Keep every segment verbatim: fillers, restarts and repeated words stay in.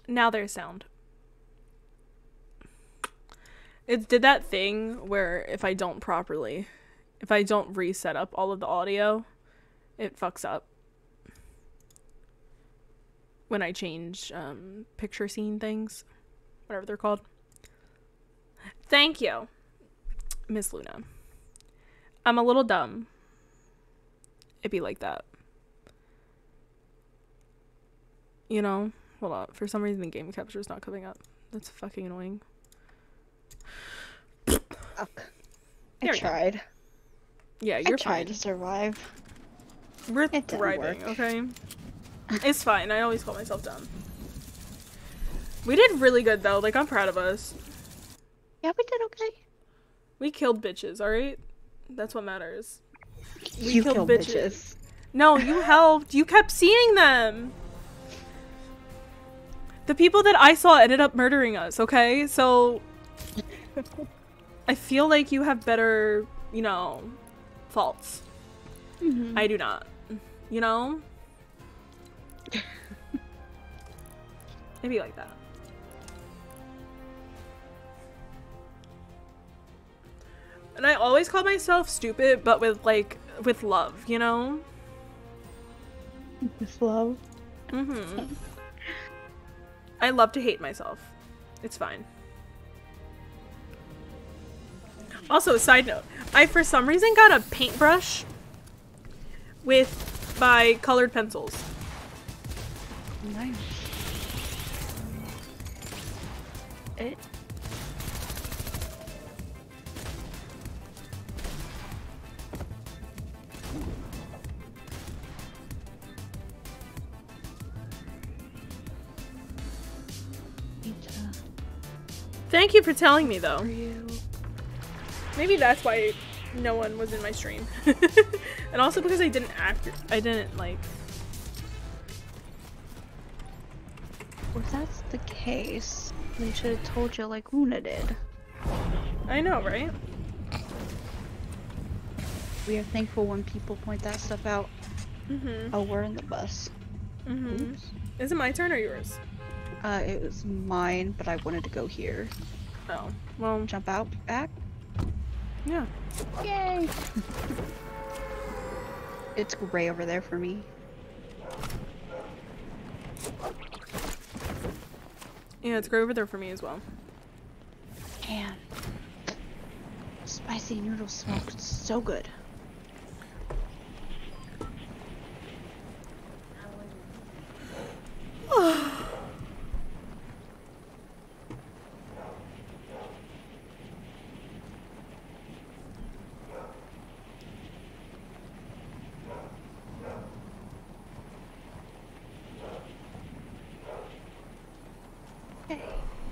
Now there's sound. It did that thing where if I don't properly, if I don't reset up all of the audio, it fucks up. When I change um, picture scene things. Whatever they're called. Thank you, Miss Luna. I'm a little dumb. It'd be like that. You know? Hold on. For some reason the game capture is not coming up. That's fucking annoying. Fuck. I There tried. Go. Yeah, you're I tried fine. to survive. We're It didn't thriving, work. okay? It's fine. I always call myself dumb. We did really good though. Like, I'm proud of us. Yeah, we did okay. We killed bitches, alright? That's what matters. We You killed, killed bitches. bitches. No, you helped. You kept seeing them. The people that I saw ended up murdering us, okay? So I feel like you have better, you know, faults. Mm-hmm. I do not. You know? Maybe like that. And I always call myself stupid, but with like, with love, you know? With love. Mm-hmm. I love to hate myself. It's fine. Also, side note, I for some reason got a paintbrush with my colored pencils. Nice. It. Thank you for telling me, though. For you. Maybe that's why no one was in my stream. And also because I didn't act- I didn't, like... Well, if that's the case, they should have told you like Luna did. I know, right? We are thankful when people point that stuff out. Mm-hmm. Oh, we're in the bus. Mm-hmm. Oops. Is it my turn or yours? Uh, it was mine, but I wanted to go here. Oh. Well, Jump out, back. yeah. Yay! It's gray over there for me. Yeah, it's gray over there for me as well. Man. Spicy noodle smoke so good. Okay.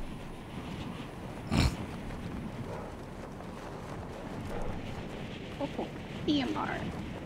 Oh, E M R.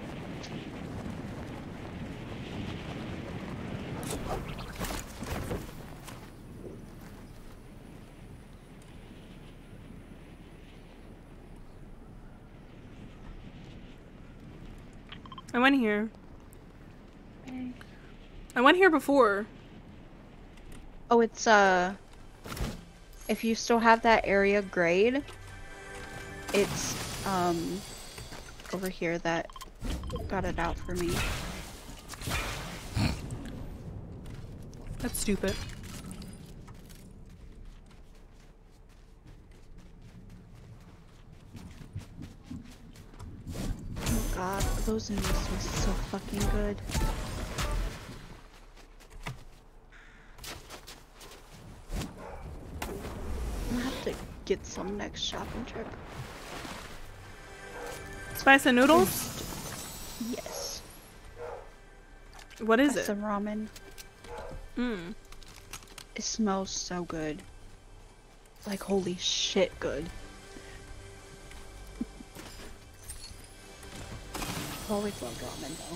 I went here. Okay. I went here before. Oh, it's, uh... if you still have that area grade, it's, um... over here that got it out for me. That's stupid. Oh god, those noodles were so fucking good. I'm gonna have to get some next shopping trip. Spice and noodles? Yes. What is That's it? some ramen. Mm. It smells so good. Like holy shit good. I've always loved ramen though.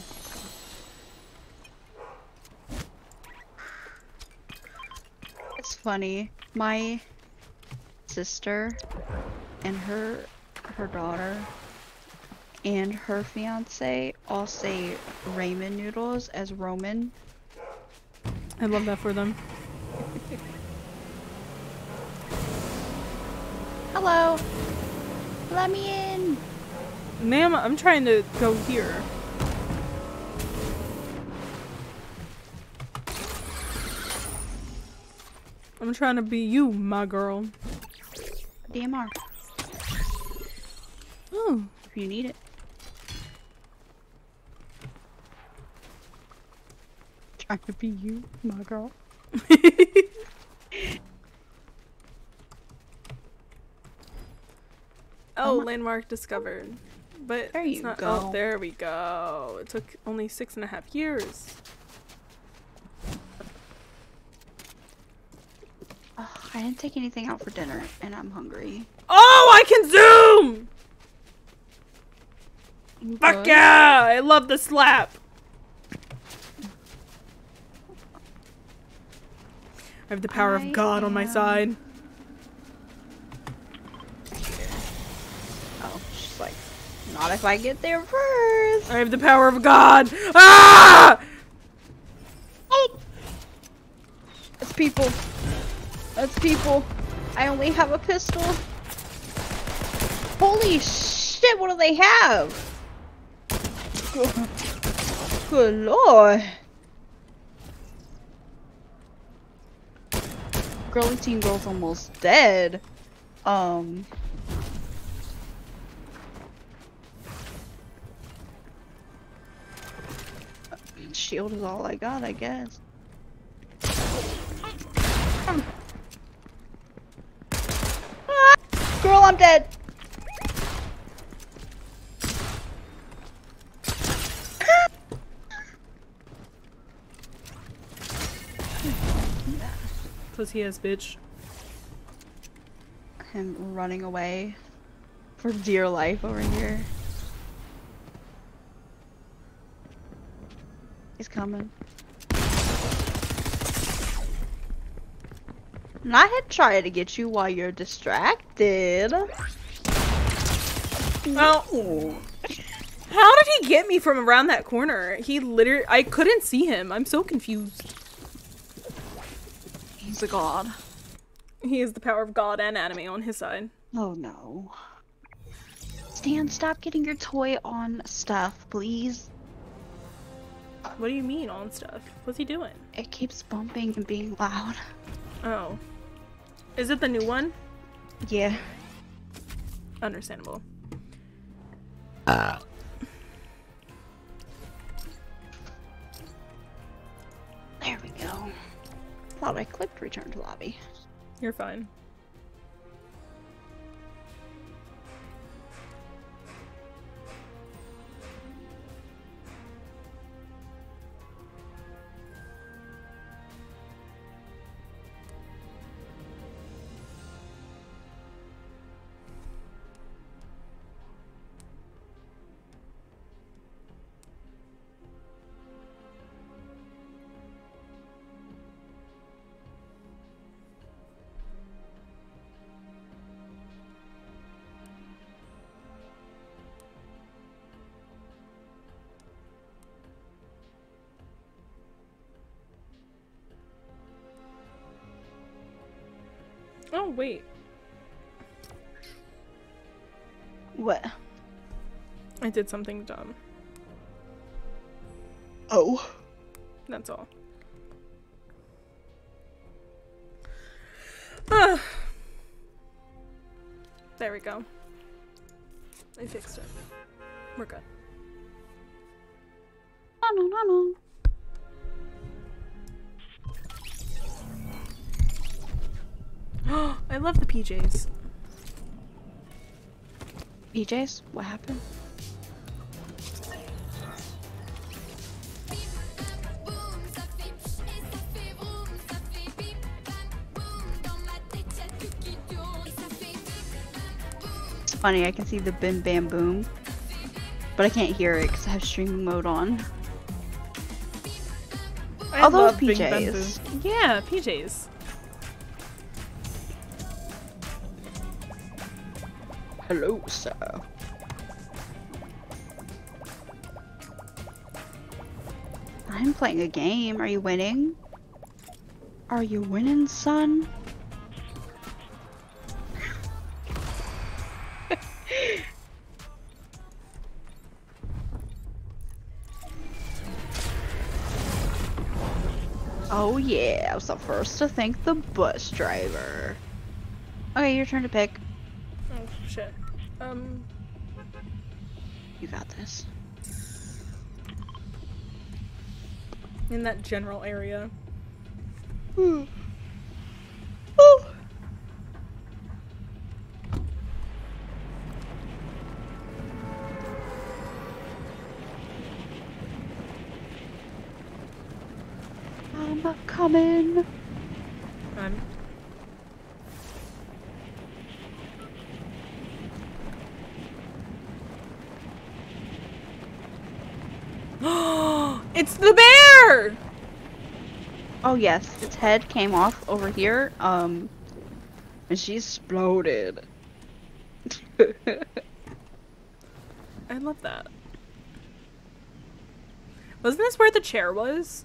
It's funny. My sister and her her daughter and her fiance all say ramen noodles as Roman. I love that for them. Hello. Let me in. Ma'am, I'm trying to go here. I'm trying to be you, my girl. D M R. Oh. If you need it. Trying to be you, my girl. Oh, landmark discovered. But there it's you not. go. Oh, there we go. It took only six and a half years. Oh, I didn't take anything out for dinner, and I'm hungry. Oh, I can zoom! You Fuck good? yeah! I love the slap. I have the power I of God on my am- side. Oh, she's like, not if I get there first. I have the power of God. Ah! Oh! That's people. That's people. I only have a pistol. Holy shit, what do they have? Good, good lord. Girly teen girl's almost dead. Um. Shield is all I got, I guess. Ah! Girl, I'm dead. Pussy ass bitch. Him running away for dear life over here. He's coming. And I had tried to get you while you're distracted. Oh. How did he get me from around that corner? He literally, I couldn't see him. I'm so confused. He's a god. He has the power of God and anime on his side. Oh no. Stan, stop getting your toy on stuff, please. What do you mean on stuff? What's he doing? It keeps bumping and being loud. Oh. Is it the new one? Yeah. Understandable. Uh. There we go. Thought I clicked return to lobby. You're fine. Oh, wait. What? I did something dumb. Oh. That's all. Ah. There we go. I fixed it. We're good. No, no, no, no. I love the P Js. P Js? What happened? It's funny, I can see the bim bam boom, but I can't hear it because I have streaming mode on. I Oh, those love Big Ben P Js. Boom. Yeah, P Js. Hello, sir. I'm playing a game. Are you winning? Are you winning, son? Oh yeah, I was the first to thank the bus driver. Okay, your turn to pick. Oh shit. Um. You got this. In that general area. Hmm. Oh. I'm a coming. I'm. It's the bear! Oh yes, its head came off over here, um, and she exploded. I love that. Wasn't this where the chair was?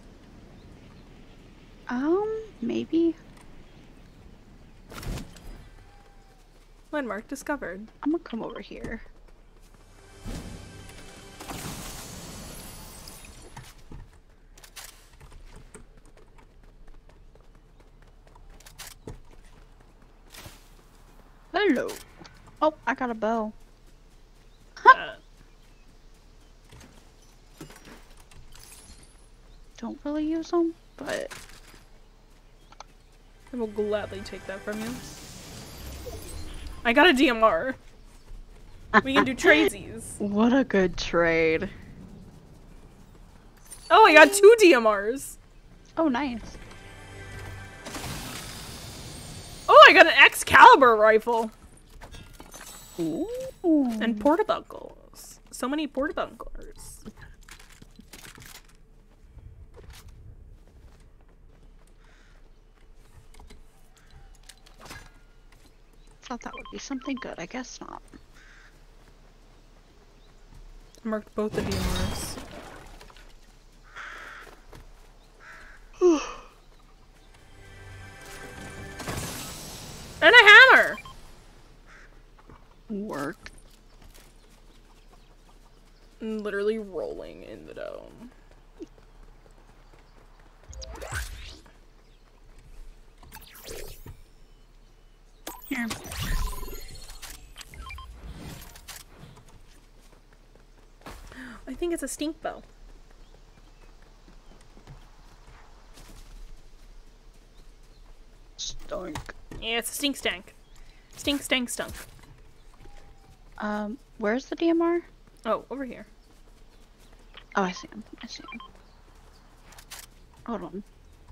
Um, maybe. Landmark discovered. I'm gonna come over here. Hello. Oh, I got a bow. Uh, Don't really use them, but I will gladly take that from you. I got a D M R. We can do tradesies. what a good trade. Oh, I got two D M Rs. Oh, nice. Oh, I got an Excalibur rifle. Ooh. And portabuckles. So many portabucklers. Thought that would be something good. I guess not. I marked both the D M Rs. And a hammer! Work. Literally rolling in the dome. Here. I think it's a stink bow. Stunk. Yeah, it's a stink stank. Stink stank stunk. Um, where's the D M R? Oh, over here. Oh, I see him. I see him. Hold on.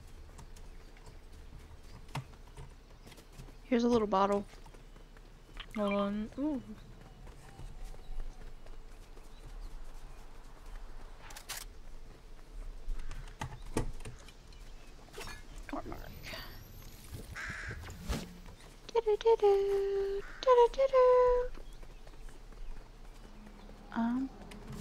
Here's a little bottle. Hold on. Ooh. Tormark. Do-do-do-do, do-do-do-do. Um.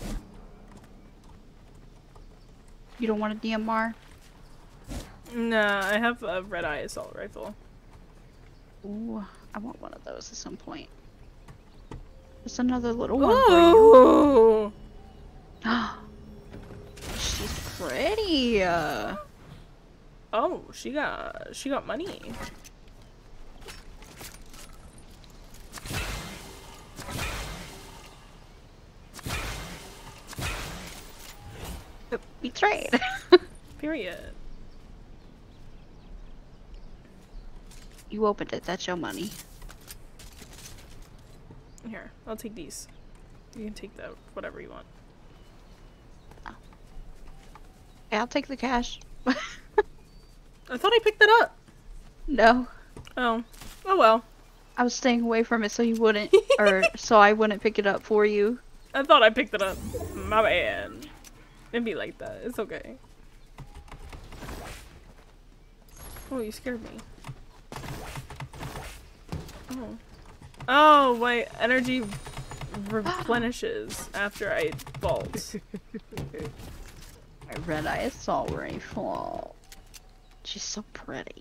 You don't want a D M R? Nah, I have a red eye assault rifle. Ooh, I want one of those at some point. There's another little one for you. Ooh! She's pretty. Uh, Oh, she got she got money. we trade. Period. You opened it. That's your money. Here, I'll take these. You can take that, whatever you want. Yeah, I'll take the cash. I thought I picked that up. No, Oh. Oh well. I was staying away from it so you wouldn't, or so I wouldn't pick it up for you. I thought I picked it up. My bad. It'd be like that. It's okay. Oh, you scared me. Oh. Oh, my energy replenishes after I vault. My red eye assault rifle. She's so pretty.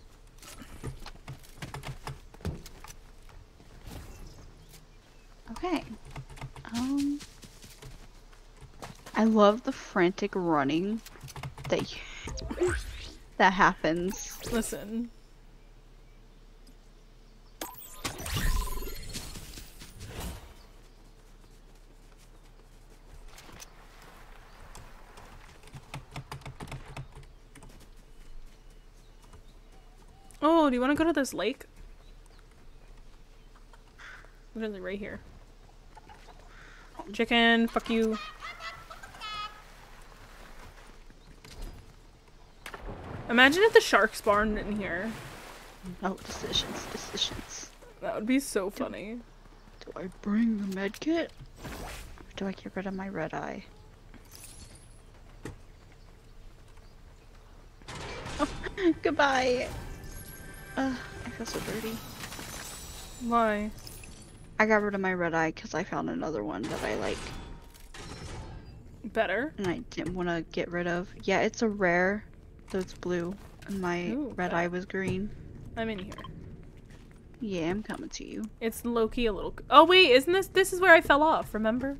Okay. Um. I love the frantic running that you, that happens. Listen. Oh, do you want to go to this lake? Literally right here. Chicken, fuck you. Imagine if the shark spawned in here. No decisions, decisions. That would be so funny. Do I bring the medkit? Or do I get rid of my red eye? Oh, goodbye. Uh, I feel so dirty. Why? I got rid of my red eye because I found another one that I like. Better? And I didn't want to get rid of. Yeah, it's a rare, so it's blue. And my Ooh, red okay. eye was green. I'm in here. Yeah, I'm coming to you. It's low-key a little... Oh, wait, isn't this... This is where I fell off, remember?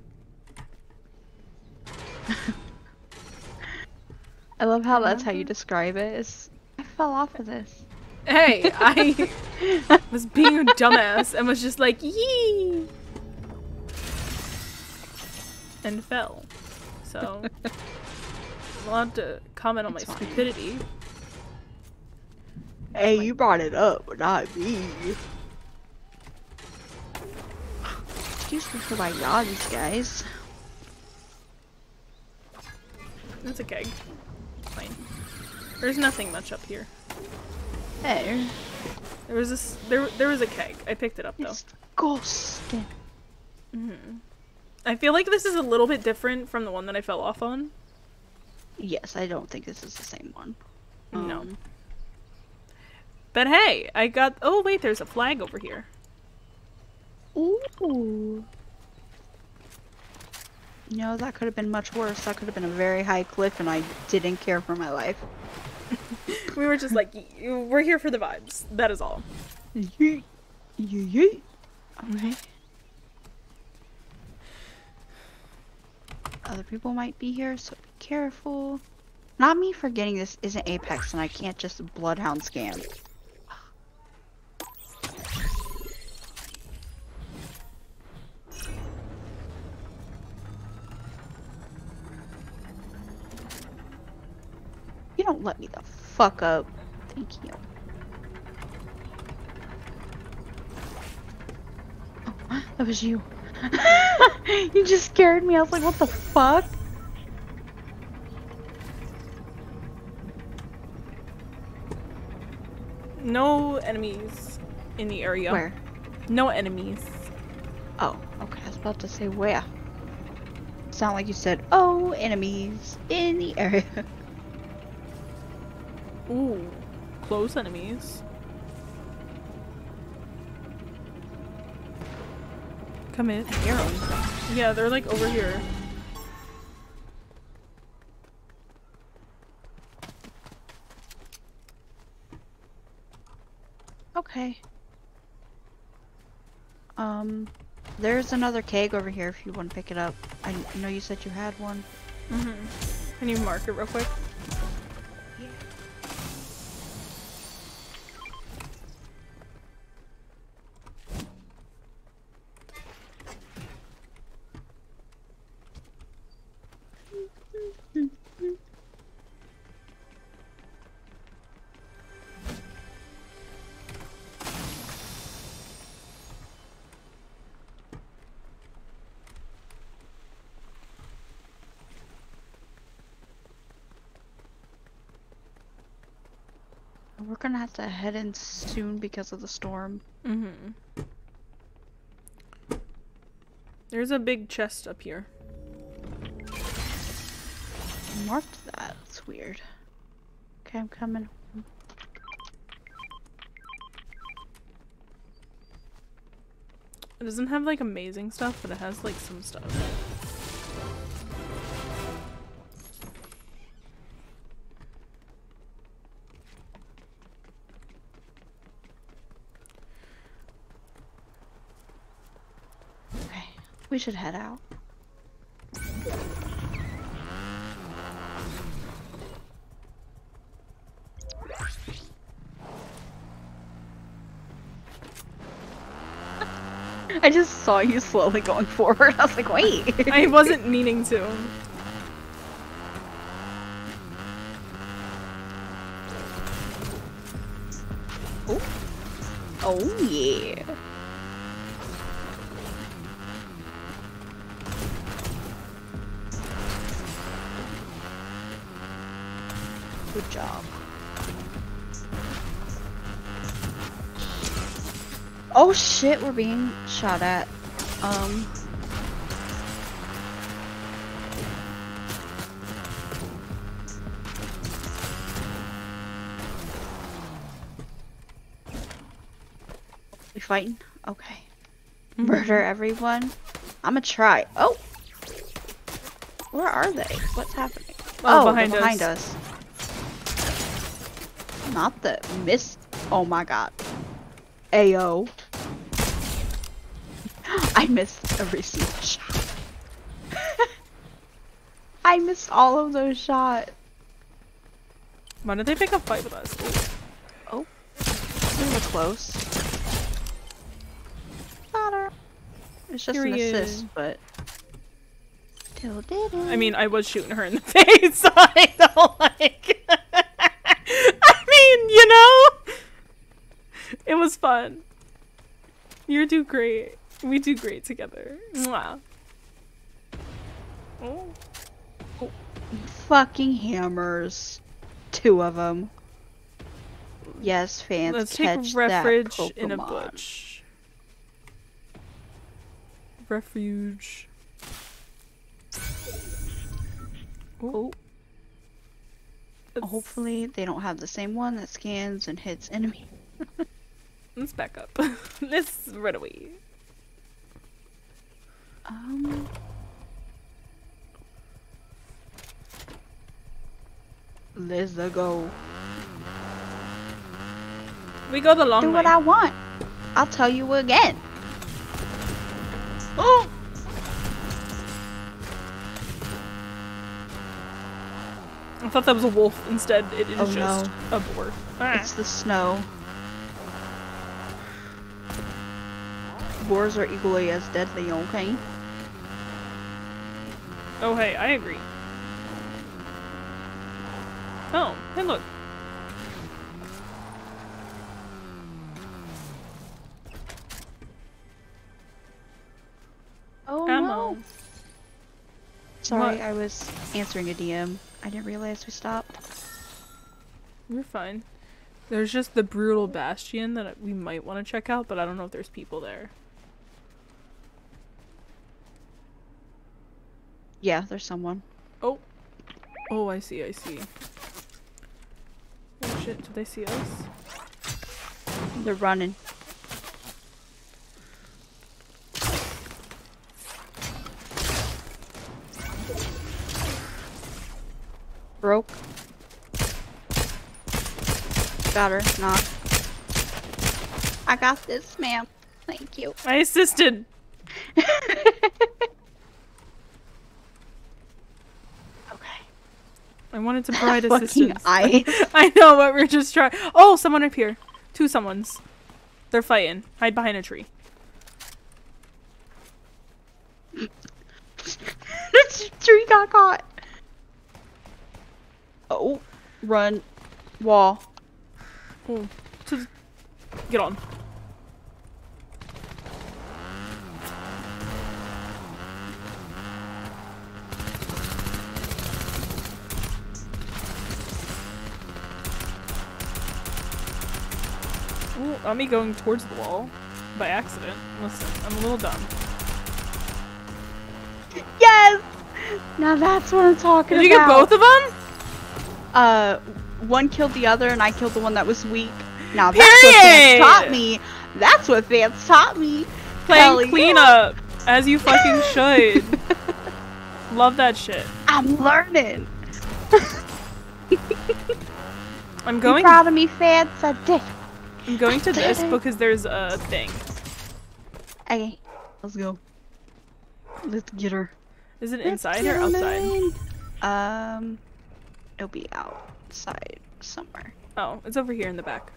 I love how that's how you Remember? describe it. It's, I fell off of this. Hey, I was being a dumbass and was just like, yee! And fell. So, I'm allowed to comment on It's my fine. stupidity. Hey, you brought it up, but not me. Excuse me for my yawns, guys. It's a keg. Fine. There's nothing much up here. Hey, There was this. There, there was a keg. I picked it up though. it's ghosting. hmm I feel like this is a little bit different from the one that I fell off on. Yes, I don't think this is the same one. No. Um, But hey, I got. Oh wait, there's a flag over here. Ooh. You know, that could have been much worse. That could have been a very high cliff, and I didn't care for my life. We were just like, y- we're here for the vibes. That is all. Yeet. Yeet. Okay. Other people might be here, so be careful. Not me forgetting this isn't Apex and I can't just Bloodhound scam. You don't let me the fuck up. Thank you. Oh, that was you. You just scared me. I was like, what the fuck? No enemies in the area. Where? No enemies. Oh, okay. I was about to say where. Sound like you said, oh, enemies in the area. Ooh, close enemies. Come in. I hear 'em. Yeah, they're like over here. Okay. Um, there's another keg over here if you want to pick it up. I know you said you had one. Mm-hmm. Can you mark it real quick? We're gonna have to head in soon because of the storm. Mm-hmm. There's a big chest up here. I marked that. It's weird. Okay, I'm coming. It doesn't have like amazing stuff, but it has like some stuff. We should head out. I just saw you slowly going forward. I was like, wait. I wasn't meaning to. Oh, oh yeah. Good job. Oh shit, we're being shot at. Um. We fighting? Okay. Mm-hmm. Murder everyone? I'ma try. Oh! Where are they? What's happening? Oh, Oh, behind they're behind us. us. Not the miss. Oh my god. Ayo. I missed every single shot. I missed all of those shots. Why did they pick a fight with us? Oh. We were close. Got her. It's just Here an he assist, is. but... Still did it. I mean, I was shooting her in the face, so I don't like... I mean, you know? It was fun. You do great. We do great together. Mwah. Oh. Fucking hammers. Two of them. Yes, fans, Let's catch take refuge that in a Pokemon. bush. Refuge. Oh. Let's, Hopefully they don't have the same one that scans and hits enemy. let's back up. Let's run away. Um. Let's go. We go the long Do way. what I want. I'll tell you again. Oh. I thought that was a wolf. Instead, it is Oh, just no. a boar. Ah. It's the snow. Boars are equally as deadly, okay? Oh, hey, I agree. Oh, hey, look. Oh Ammo. no. Sorry, What? I was answering a D M. I didn't realize we stopped. You're fine. There's just the brutal bastion that we might want to check out, but I don't know if there's people there. Yeah, there's someone. Oh. Oh, I see, I see. Oh shit, did they see us? They're running. Broke. Got her. Knock. I got this, ma'am. Thank you. I assisted! Okay. I wanted to provide Fucking assistance. eyes. I know, but we're just trying. Oh, someone up here. Two someones. They're fighting. Hide behind a tree. This tree got caught. Oh, run. Wall. Oh, to get on. Oh, I'm me going towards the wall by accident. Listen, I'm a little dumb. Yes! Now that's what I'm talking Did you get about. both of them? Uh, one killed the other, and I killed the one that was weak. Now that's what Vance Period! taught me. That's what Vance taught me. Hell Playing yeah. cleanup, as you fucking should. Love that shit. I'm learning. I'm You going. proud of me, Vance? I did. I'm going to this did it. because there's a thing. Okay, let's go. Let's get her. Is it Let's inside get or her, outside? man. Um, it'll be outside somewhere. Oh, it's over here in the back.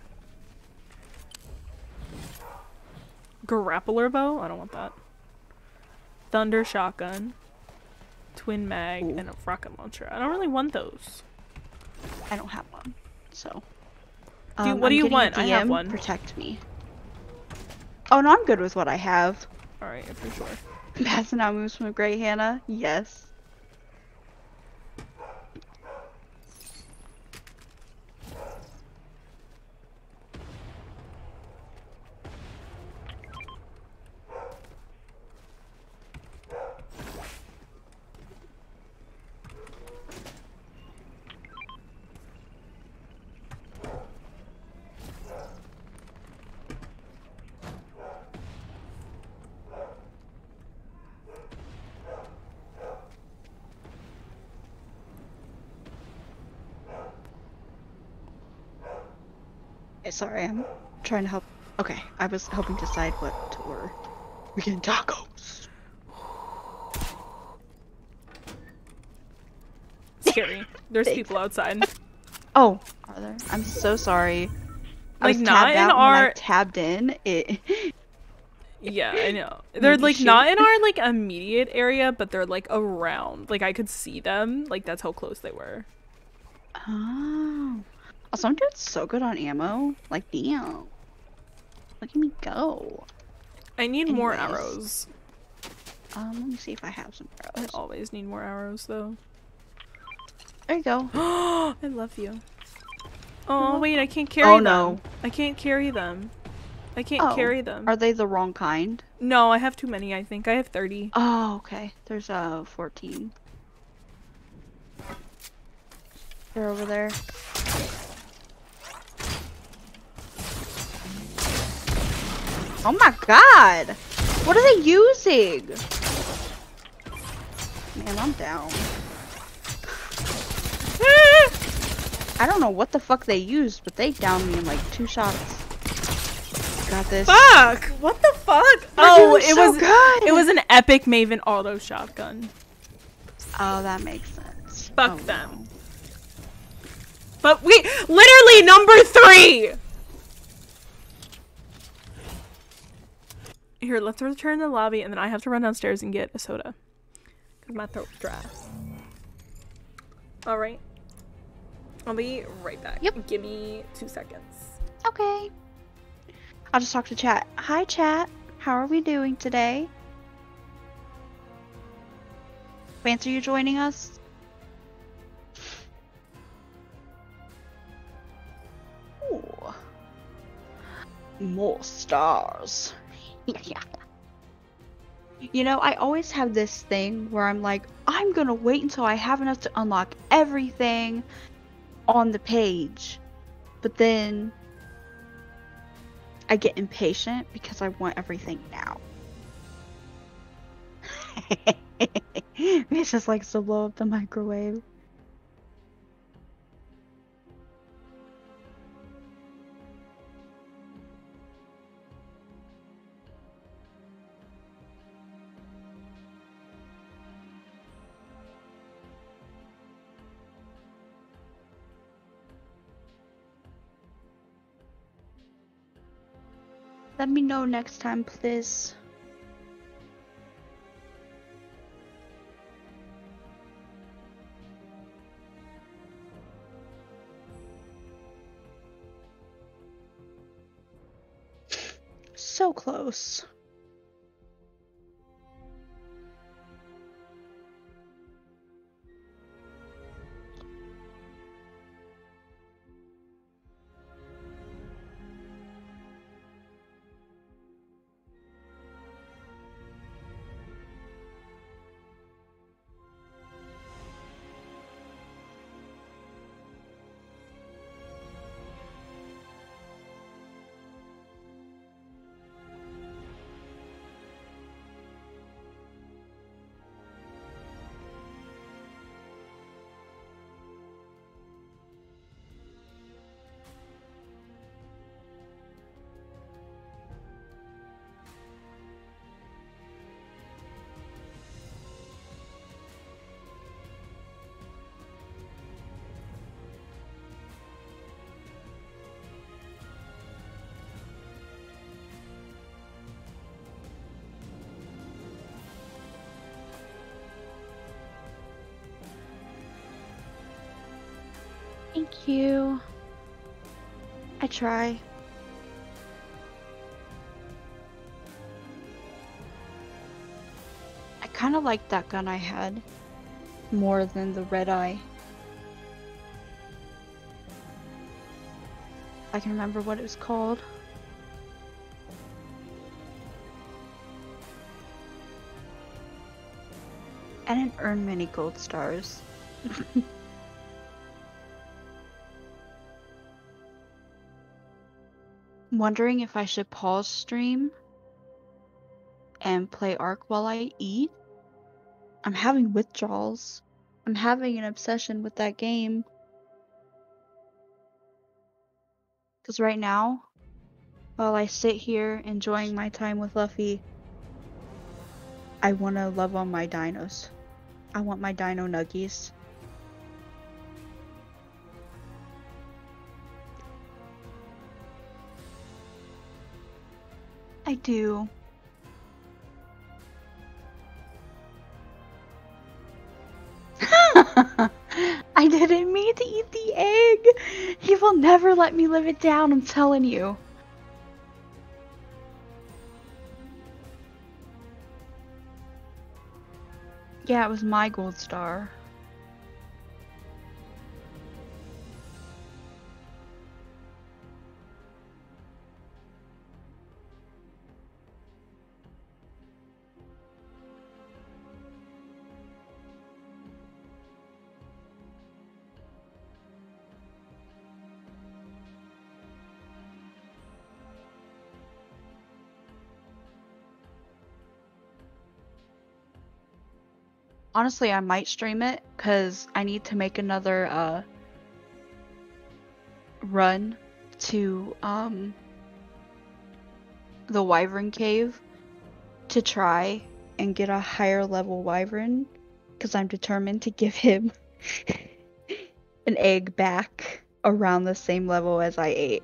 Grappler bow? I don't want that. Thunder shotgun. Twin mag. Ooh. And a rocket launcher. I don't really want those. I don't have one, so. Dude, Um, what do I'm you getting a want? I have D M, one. Protect me. Oh no, I'm good with what I have. Alright, for sure. Passing out moves from a Grey Hannah? Yes. Hey, sorry, I'm trying to help. Okay, I was helping decide what to order. We getting tacos. Scary. There's Thanks. people outside. Oh, are there? I'm so sorry. I Like, was not tabbed in out, and when I our- tabbed in. It. Yeah, I know. They're Maybe like shoot. not in our like immediate area, but they're like around. Like I could see them. Like that's how close they were. Oh. Also, I'm doing so good on ammo. Like, damn. Look at me go. I need more Anyways. arrows. Um, let me see if I have some I arrows. always need more arrows though. There you go. I love you. Oh welcome. wait, I can't carry Oh, them. no. I can't carry them. I can't Oh, carry them. Are they the wrong kind? No, I have too many. I think I have thirty. Oh, okay. There's uh fourteen. They're over there. Oh my god! What are they using? Man, I'm down. I don't know what the fuck they used, but they downed me in like two shots. Got this. Fuck! What the fuck? We're Oh, doing it so was good. it was an epic Maven auto shotgun. Oh, that makes sense. Fuck Oh, them. no. But we literally number three. Here, let's return to the lobby, and then I have to run downstairs and get a soda, cause my throat's dry. All right, I'll be right back. Yep. Give me two seconds. Okay. I'll just talk to chat. Hi, chat. How are we doing today? Vance, are you joining us? Ooh. More stars. Yeah. You know, I always have this thing where I'm like, I'm gonna wait until I have enough to unlock everything on the page. But then I get impatient because I want everything now. It's just likes to blow up the microwave. Let me know next time, please. So close. Thank you. I try. I kind of like that gun I had more than the red eye. I can remember what it was called. I didn't earn many gold stars. Wondering if I should pause stream and play Ark while I eat. I'm having withdrawals. I'm having an obsession with that game. Because right now, while I sit here enjoying my time with Luffy, I want to love on my dinos. I want my dino nuggies. I do. I didn't mean to eat the egg! He will never let me live it down, I'm telling you. Yeah, it was my gold star. Honestly, I might stream it because I need to make another uh, run to um, the Wyvern Cave to try and get a higher level Wyvern because I'm determined to give him an egg back around the same level as I ate.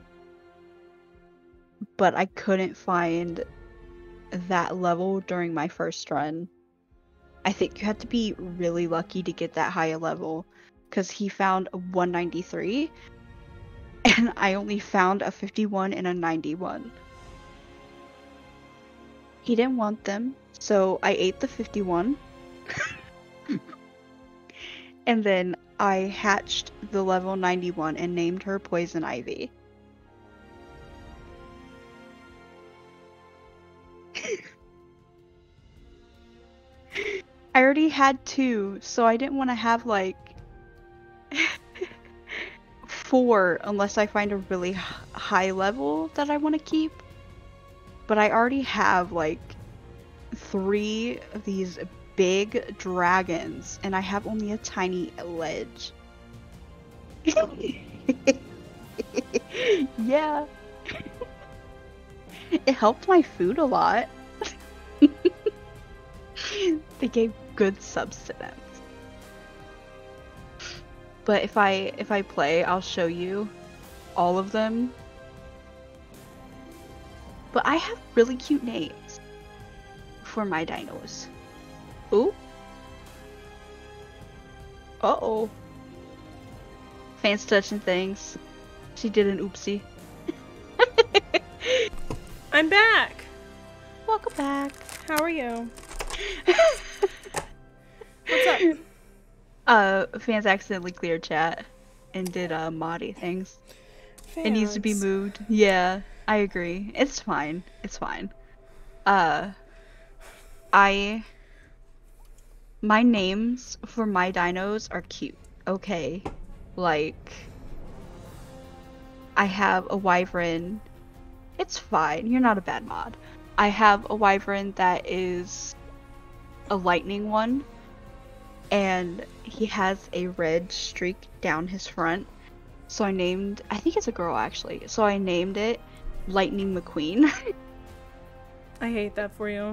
But I couldn't find that level during my first run. I think you have to be really lucky to get that high a level, because he found a one ninety-three, and I only found a fifty-one and a ninety-one. He didn't want them, so I ate the fifty-one, and then I hatched the level ninety-one and named her Poison Ivy. I already had two, so I didn't want to have like four unless I find a really high level that I want to keep. But I already have like three of these big dragons, and I have only a tiny ledge. Yeah. It helped my food a lot. They gave good substance. But if I if I play, I'll show you all of them. But I have really cute names for my dinos. Ooh. Uh-oh. Fans touching things. She did an oopsie. I'm back. Welcome back. How are you? What's up? Uh, fans accidentally cleared chat and did uh moddy things. Fans. It needs to be moved. Yeah, I agree. It's fine. It's fine. Uh, I... My names for my dinos are cute, okay? Like, I have a wyvern. It's fine. You're not a bad mod. I have a wyvern that is a lightning one, and he has a red streak down his front. So I named, I think it's a girl actually, so I named it Lightning McQueen. I hate that for you.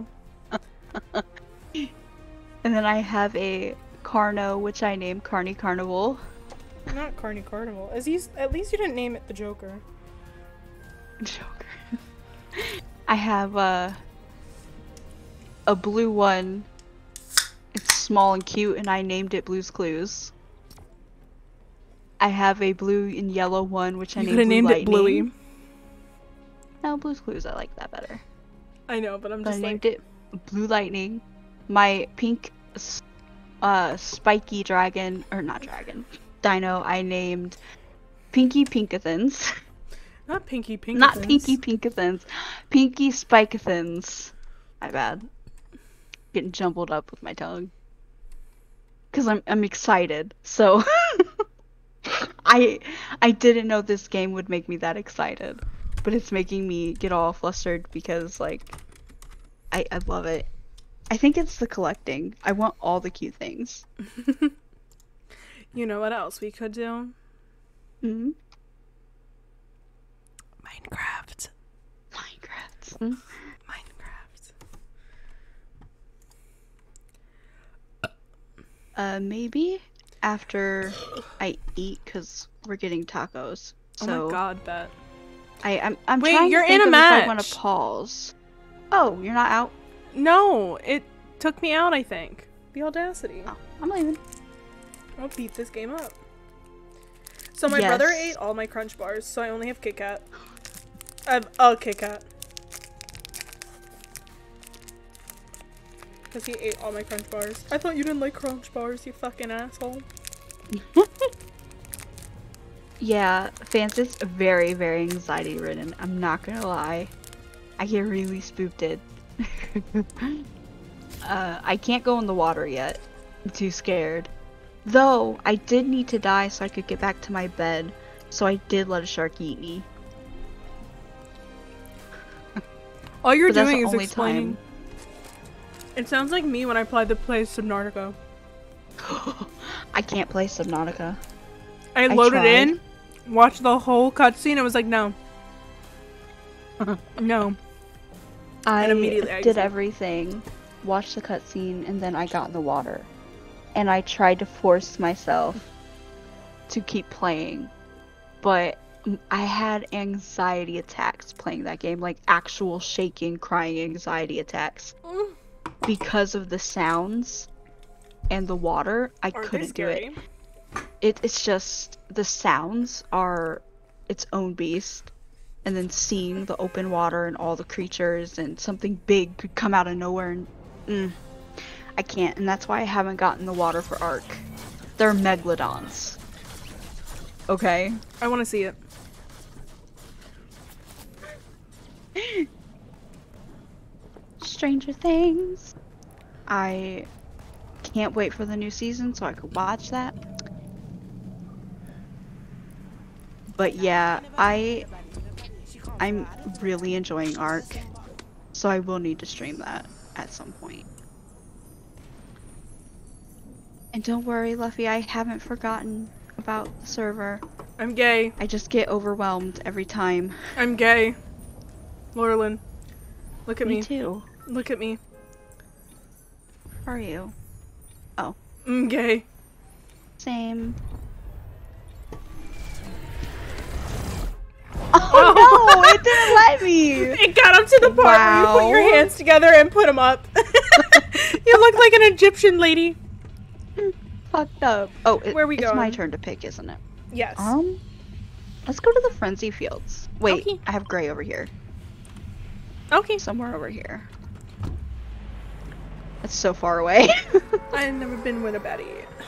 And then I have a Carno, which I named Carney Carnival. Not Carney Carnival. At least, at least you didn't name it the Joker. Joker. I have a, a blue one. It's small and cute, and I named it Blue's Clues. I have a blue and yellow one, which I You named could have Blue named it Lightning. Bluey. No, Blue's Clues. I like that better. I know, but I'm But I just named like... it Blue Lightning. My pink, s- uh, spiky dragon, or not dragon, dino, I named Pinky Pinkathins. Not Pinky Pinkathins. Not Pinky Pinkathins. Pinky Spikathins. My bad. Getting jumbled up with my tongue. Cause I'm I'm excited. So I I didn't know this game would make me that excited. But it's making me get all flustered because like I, I love it. I think it's the collecting. I want all the cute things. You know what else we could do? Mm-hmm. Minecraft. Minecraft. Mm. Minecraft. Uh, maybe after I eat, cause we're getting tacos. So Oh my god, bet. I I'm I'm Wait, trying you're to think in a of if I want match. to pause. Oh, you're not out. No, it took me out, I think. The audacity. Oh, I'm leaving. I'll beat this game up. So my brother Yes. ate all my Crunch bars, so I only have Kit Kat. I have a Kit Kat. Because he ate all my Crunch bars. I thought you didn't like Crunch bars, you fucking asshole. Yeah, fans is very, very anxiety ridden. I'm not gonna lie. I get really spooked. uh, I can't go in the water yet. I'm too scared. Though, I did need to die so I could get back to my bed. So I did let a shark eat me. All you're But that's doing the is only explaining. time. It sounds like me when I played the play Subnautica. I can't play Subnautica. I I loaded tried. in, watched the whole cutscene, and was like, no. No. I And immediately I did exit. everything, watched the cutscene, and then I got in the water. And I tried to force myself to keep playing, but I had anxiety attacks playing that game, like actual shaking, crying anxiety attacks. Mm. Because of the sounds and the water, I Aren't they couldn't do it. scary? it. It's just, the sounds are its own beast. And then seeing the open water and all the creatures and something big could come out of nowhere and mm, I can't. And that's why I haven't gotten the water for Ark. They're megalodons. Okay? I want to see it. Stranger Things. I can't wait for the new season so I could watch that. But yeah, I I'm really enjoying Ark, so I will need to stream that at some point. And don't worry, Luffy, I haven't forgotten about the server. I'm gay. I just get overwhelmed every time. I'm gay. Lorlin. Look at me. Me too. Look at me. How are you? Oh, I'm gay. same. Oh no, it didn't let me! It got up to the part where you put your Wow. hands together and put them up. You look like an Egyptian lady. Fucked up. Oh, it, Where we it's going? my turn to pick, isn't it? Yes. Um, let's go to the Frenzy Fields. Wait, Okay. I have Gray over here. Okay. Somewhere over here. That's so far away. I've never been with a Betty.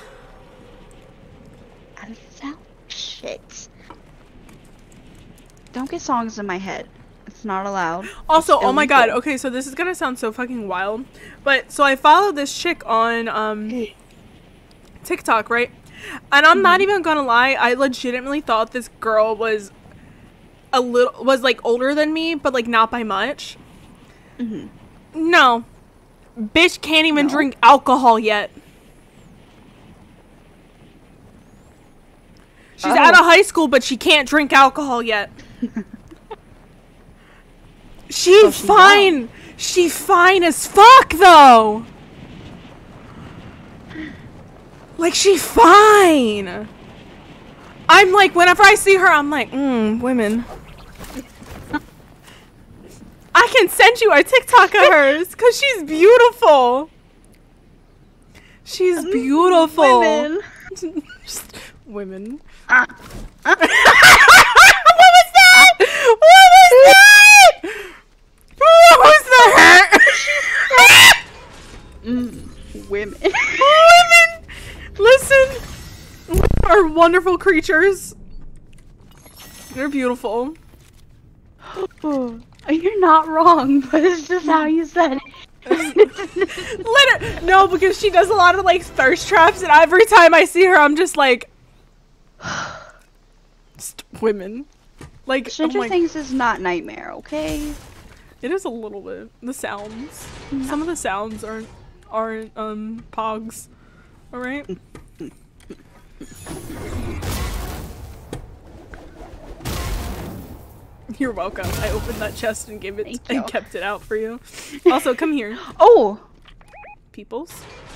I sound shit. Don't get songs in my head. It's not allowed. Also, It's oh my god, illegal. okay, so this is gonna sound so fucking wild. But, so I follow this chick on, um, TikTok, right? And I'm not even gonna lie, I legitimately thought this girl was a little, was like older than me, but like not by much. Mm-hmm. No. Bitch can't even No? drink alcohol yet. She's Oh. out of high school, but she can't drink alcohol yet. She Oh, she's fine. She fine as fuck though. Like she fine. I'm like, whenever I see her, I'm like, mmm, women. I can send you a TikTok of hers because she's beautiful. She's beautiful. Women. Women. Ah. Ah. What was that? What was that? What was that? mm, women. Women! Listen! Women are wonderful creatures. They're beautiful. Oh, you're not wrong, but it's just how you said it. Liter- no, because she does a lot of like thirst traps, and every time I see her, I'm just like, St- women. Like, Stranger oh my- Things is not Nightmare, okay? It is a little bit. The sounds. No. Some of the sounds aren't aren't um pogs. All right. You're welcome. I opened that chest and gave it Thank and you. kept it out for you. Also, come here, Oh! peoples.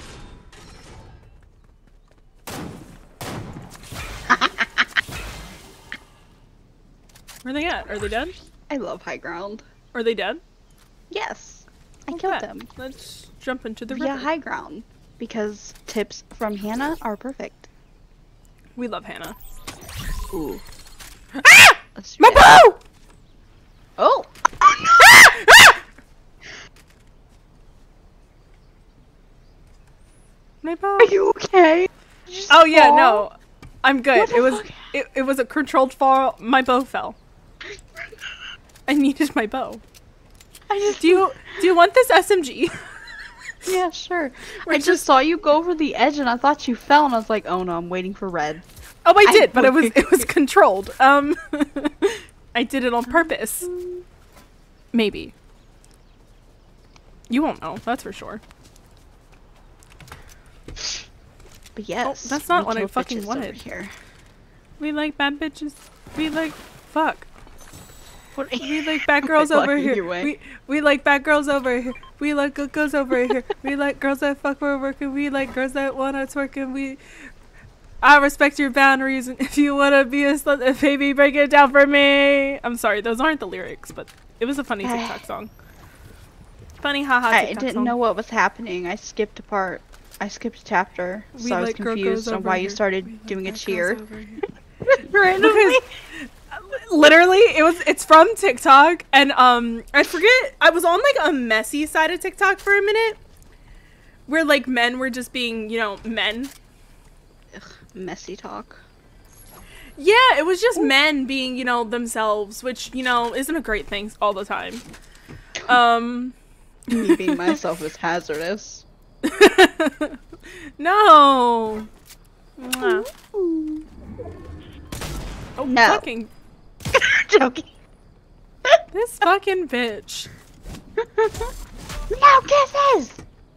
Where are they at? Are they dead? I love high ground. Are they dead? Yes. I Okay. killed them. Let's jump into the Via river. high ground. Because tips from Hannah are perfect. We love Hannah. Ooh. Ah! Let's do My it. bow! Oh! My bow. Are you okay? Did you just Oh yeah, fall? no. I'm good. What the It was fuck? it, it was a controlled fall. My bow fell. I needed my bow. I just Do you do you want this S M G? Yeah, sure. We're I just, just- saw you go over the edge and I thought you fell and I was like, oh no, I'm waiting for red. Oh, I I did, but it was would- it was controlled. Um, I did it on purpose. Maybe. You won't know. That's for sure. But yes, that's not we what I kill fucking bitches wanted. over here. We like bad bitches. We like fuck. What We like bad girls Wait, over what? here. You went- We we like bad girls over here. We like good girls over here. We like girls that fuck for working. We like girls that wanna twerk and we. I respect your boundaries, and if you wanna be a slut, baby, break it down for me. I'm sorry, those aren't the lyrics, but it was a funny TikTok song. Funny haha I TikTok didn't song. know what was happening. I skipped a part. I skipped a chapter, We so I was like girl confused girls on over why here. you started We like doing a bad girls cheer. over here. Randomly. Literally, it was it's from TikTok, and um I forget, I was on like a messy side of TikTok for a minute where like men were just being, you know, men. Ugh, messy talk. Yeah, it was just men being, you know, themselves, which, you know, isn't a great thing all the time. Um Me being myself is hazardous. No. Mwah. Oh, No. fucking Joking. this fucking bitch. No kisses.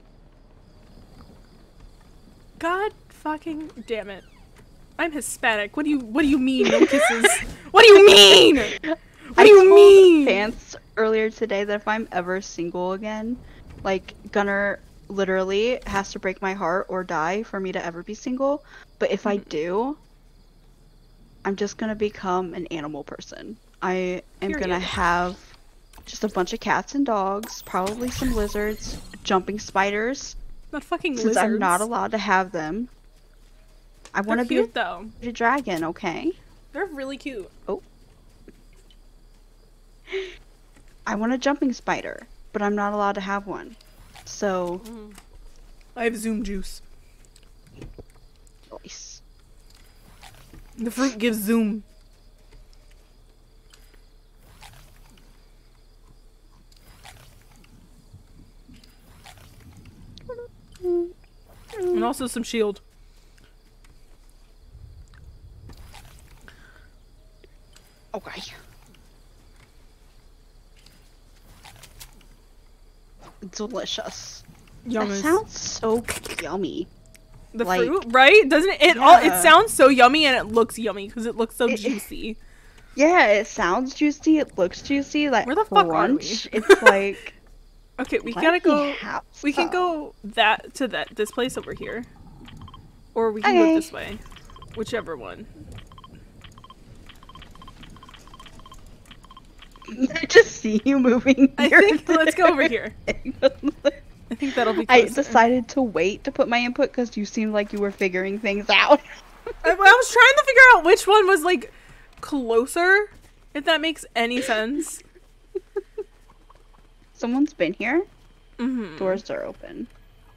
God fucking damn it. I'm Hispanic. What do you what do you mean no kisses? What do you mean? What I do you told mean? fans earlier today that if I'm ever single again, like Gunnar literally has to break my heart or die for me to ever be single. But if I do, I'm just gonna become an animal person. I am gonna Period. have just a bunch of cats and dogs, probably some lizards, jumping spiders, Not fucking since lizards. I'm not allowed to have them. I They're want to be cute though. a dragon, okay? They're really cute. I want a jumping spider, but I'm not allowed to have one. So, I have Zoom juice. choice. The fruit gives Zoom. And also some shield. Okay. Delicious. Yummy. That sounds so yummy. The like- fruit, right? Doesn't it? It all it Yeah. sounds so yummy and it looks yummy because it looks so It- juicy. Yeah, it sounds juicy. It looks juicy. Like Where the fuck are crunch. we? It's like Okay, we let gotta me go. have We can some. go that to that this place over here, or we can Okay. go this way, whichever one. I just see you moving. I your think let's go over here. thing. I think that'll be I closer. decided to wait to put my input because you seemed like you were figuring things out. I, I was trying to figure out which one was like closer, if that makes any sense. Someone's been here. Mm-hmm. Doors are open.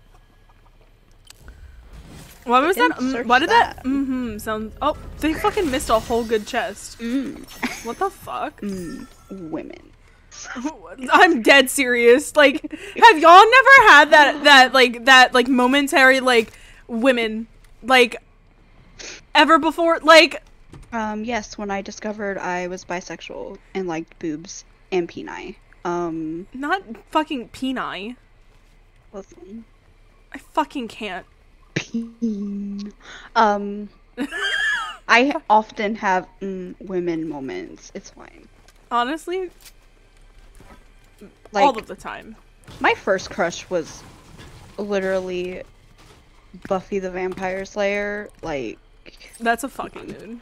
What was that? Search Mm, what did that? that. Mm-hmm. Sound. Oh, they fucking missed a whole good chest. Mm. What the fuck? Mm. Women. I'm dead serious. Like, have y'all never had that that like that like momentary like women like ever before? Like, Um, yes, when I discovered I was bisexual and liked boobs and peni. Um, not fucking peni. listen. I fucking can't. Peen. Um, I often have mm, women moments. It's fine. Honestly, Like, all of the time. my first crush was literally Buffy the Vampire Slayer. Like, That's a fucking dude.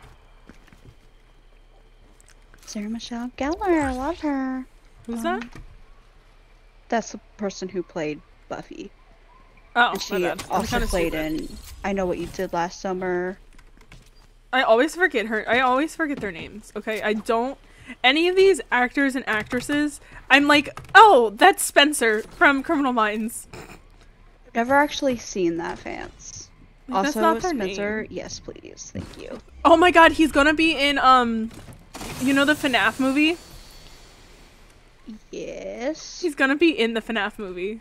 Sarah Michelle Gellar, I love her. Who's Um, that? That's the person who played Buffy. Oh, And my she bad. I'm also kinda played stupid. in I Know What You Did Last Summer. I always forget her. I always forget their names. Okay, I don't. Any of these actors and actresses, I'm like, oh, that's Spencer from Criminal Minds. Never actually seen that, fans. Like, that's Also, not their Spencer, name. yes, please, thank you. Oh my god, he's gonna be in um, you know the FNAF movie? Yes. He's gonna be in the FNAF movie.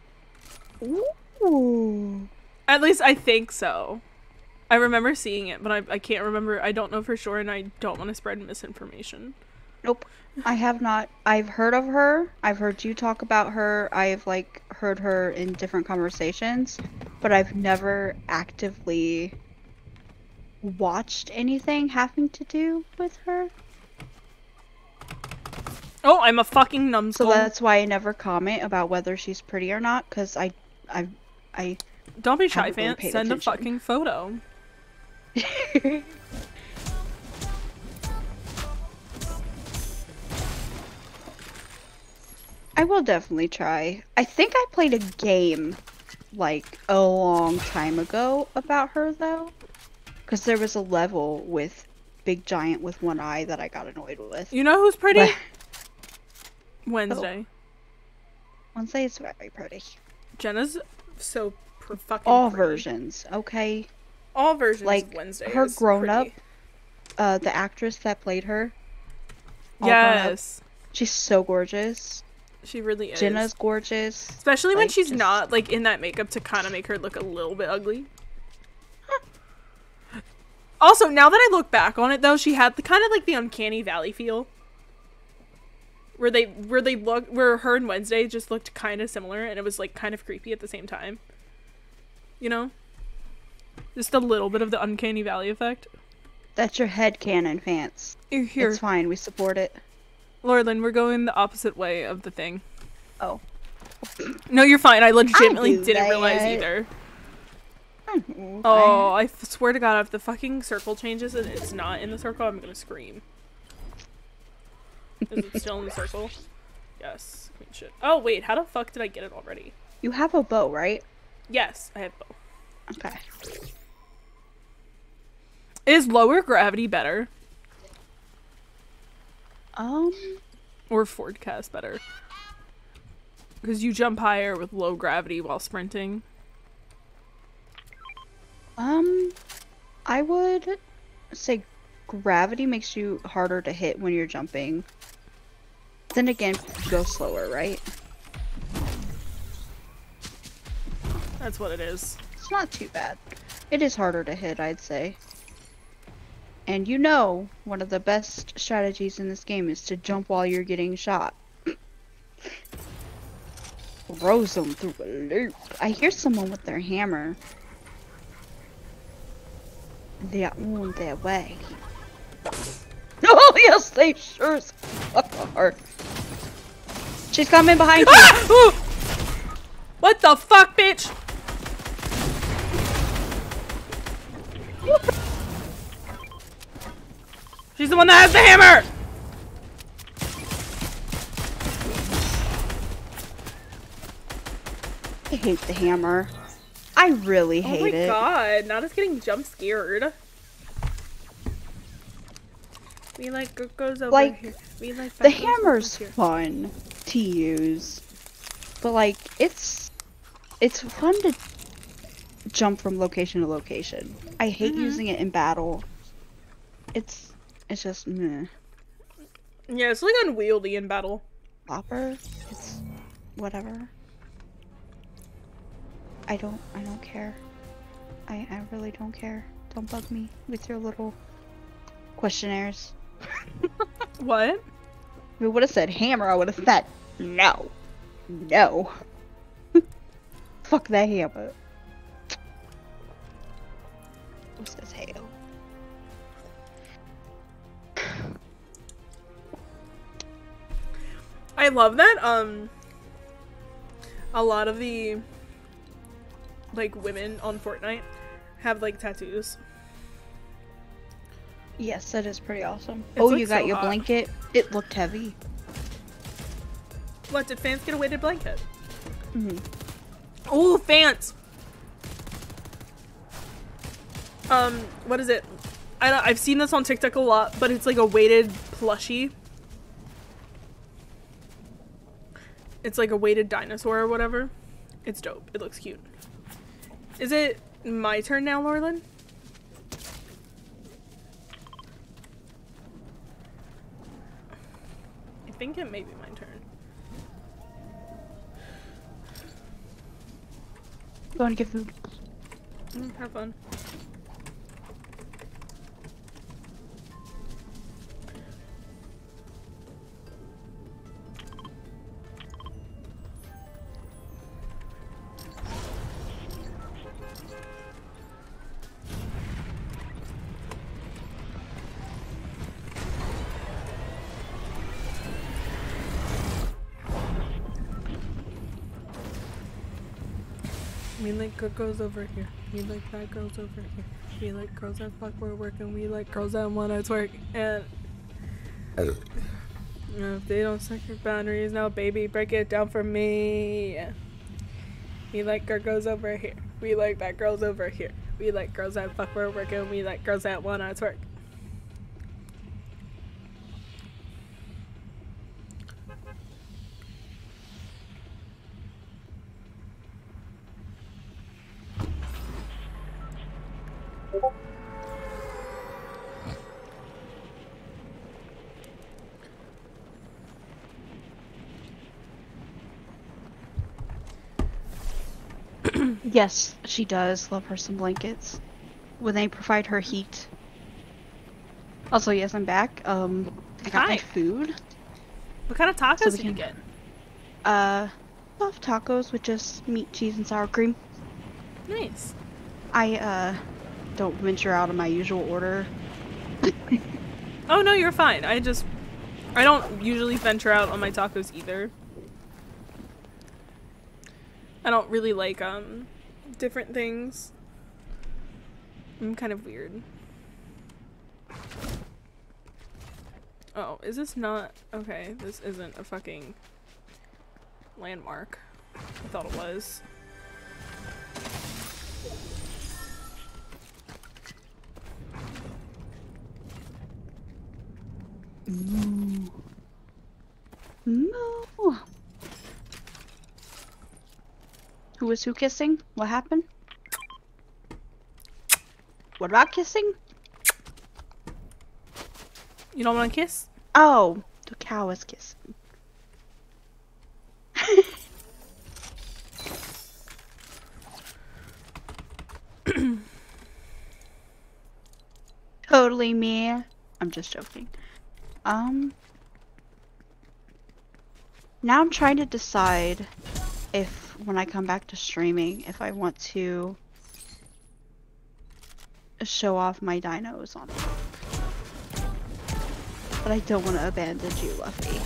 Ooh. At least I think so. I remember seeing it, but I, I can't remember. I don't know for sure, and I don't want to spread misinformation. Nope. I have not. I've heard of her. I've heard you talk about her. I've like heard her in different conversations, but I've never actively watched anything having to do with her. Oh, I'm a fucking numbskull. So that's why I never comment about whether she's pretty or not, because I, I, I. Don't be shy, haven't really fan. paid Send a attention. fucking photo. I will definitely try. I think I played a game like a long time ago about her though, because there was a level with Big Giant with one eye that I got annoyed with. You know who's pretty? But- Wednesday. Wednesday is very pretty. Jenna's so pr- fucking All pretty. versions, okay? All versions Like, of Wednesday. her is grown pretty. up, uh, the actress that played her. all grown up, Yes. she's so gorgeous. She really is. Jenna's gorgeous. Especially when like, she's just- not like in that makeup to kind of make her look a little bit ugly. Also, now that I look back on it though, she had the kind of like the uncanny valley feel. Where they where they look where her and Wednesday just looked kind of similar and it was like kind of creepy at the same time. You know? Just a little bit of the uncanny valley effect. That's your headcanon, fans. Here, It's fine, we support it. Lorllive, we're going the opposite way of the thing. Oh. No, you're fine. I legitimately do didn't realize that. either. Oh, Oh, I f- swear to God, if the fucking circle changes and it's not in the circle, I'm gonna scream. Is it still in the circle? Yes. Queen shit. Oh, wait, how the fuck did I get it already? You have a bow, right? Yes, I have both. Okay. Is lower gravity better? Um, Or forecast better? Because you jump higher with low gravity while sprinting. um, I would say gravity makes you harder to hit when you're jumping. Then again, go slower, right? That's what it is. It's not too bad. It is harder to hit, I'd say. And you know, one of the best strategies in this game is to jump while you're getting shot. Throws them through a loop. I hear someone with their hammer. They are on their way. Oh yes, they sure as fuck are. She's coming behind you. Ah! Ooh! What the fuck, bitch? She's the one that has the hammer! I hate the hammer. I really Oh hate my it. god, now it's getting jump scared. We like goes over Like, here. We like the goes over hammer's here. fun to use, but like it's it's fun to jump from location to location. I hate Mhm. using it in battle. It's it's just meh. Yeah, it's like unwieldy in battle. Popper, it's whatever. I don't I don't care. I I really don't care. Don't bug me with your little questionnaires. What? If it would have said hammer, I would have said no. No. Fuck that hammer. What's this hail? I love that, um, a lot of the, like, women on Fortnite have, like, tattoos. Yes, that is pretty awesome. It's, oh, like, you got so your hot. blanket? It looked heavy. What, did fans get a weighted blanket? Mm-hmm. Ooh, fans! Um, what is it? I don't, I've seen this on TikTok a lot, but it's like a weighted plushie. It's like a weighted dinosaur or whatever. It's dope. It looks cute. Is it my turn now, Lorllive? I think it may be my turn. You want to get food? Mm, have fun. We like good girls over here. We like bad girls over here. We like girls that fuck we're working. We like girls that wanna twerk. And Oh. you know, if they don't set your boundaries, now baby, break it down for me. We like good girls over here. We like bad girls over here. We like girls that fuck we're working. We like girls that wanna twerk. Yes, she does love her some blankets when they provide her heat. Also, yes, I'm back. Um, I got Hi. my food. What kind of tacos So we did you can- get? Uh, soft tacos with just meat, cheese, and sour cream. Nice. I uh don't venture out of my usual order. Oh no, you're fine. I just I don't usually venture out on my tacos either. I don't really like um different things. I'm kind of weird. Oh, is this not okay? This isn't a fucking landmark. I thought it was. Moo. Moo. Who was who kissing? What happened? What about kissing? You don't want to kiss? Oh, the cow is kissing. Totally me. I'm just joking. Um. Now I'm trying to decide if, when I come back to streaming, if I want to show off my dinos on it. But I don't want to abandon you, Luffy.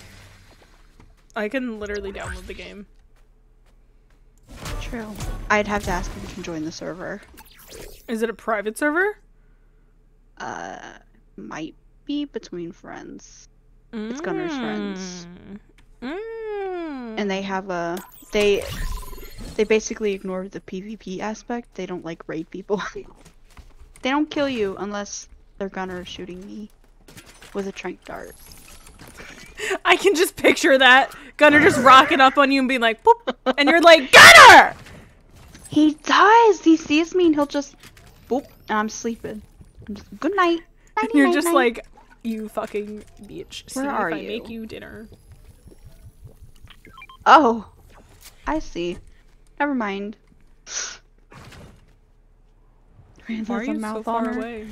I can literally download the game. True. I'd have to ask if you can join the server. Is it a private server? Uh, might be between friends. It's Gunner's friends. Mm. And they have a they they basically ignore the PvP aspect. They don't like raid people. They don't kill you unless their gunner is shooting me. with a trank dart. I can just picture that. Gunner just rocking up on you and being like, boop. And you're like, Gunner! He does! He sees me and he'll just boop, and I'm sleeping. I'm just, good night. Nighty, You're night, just night. like, you fucking bitch. See Where are if I you? make you dinner. Oh, I see. Never mind. Rand Why are has a you so mouth far on her. away?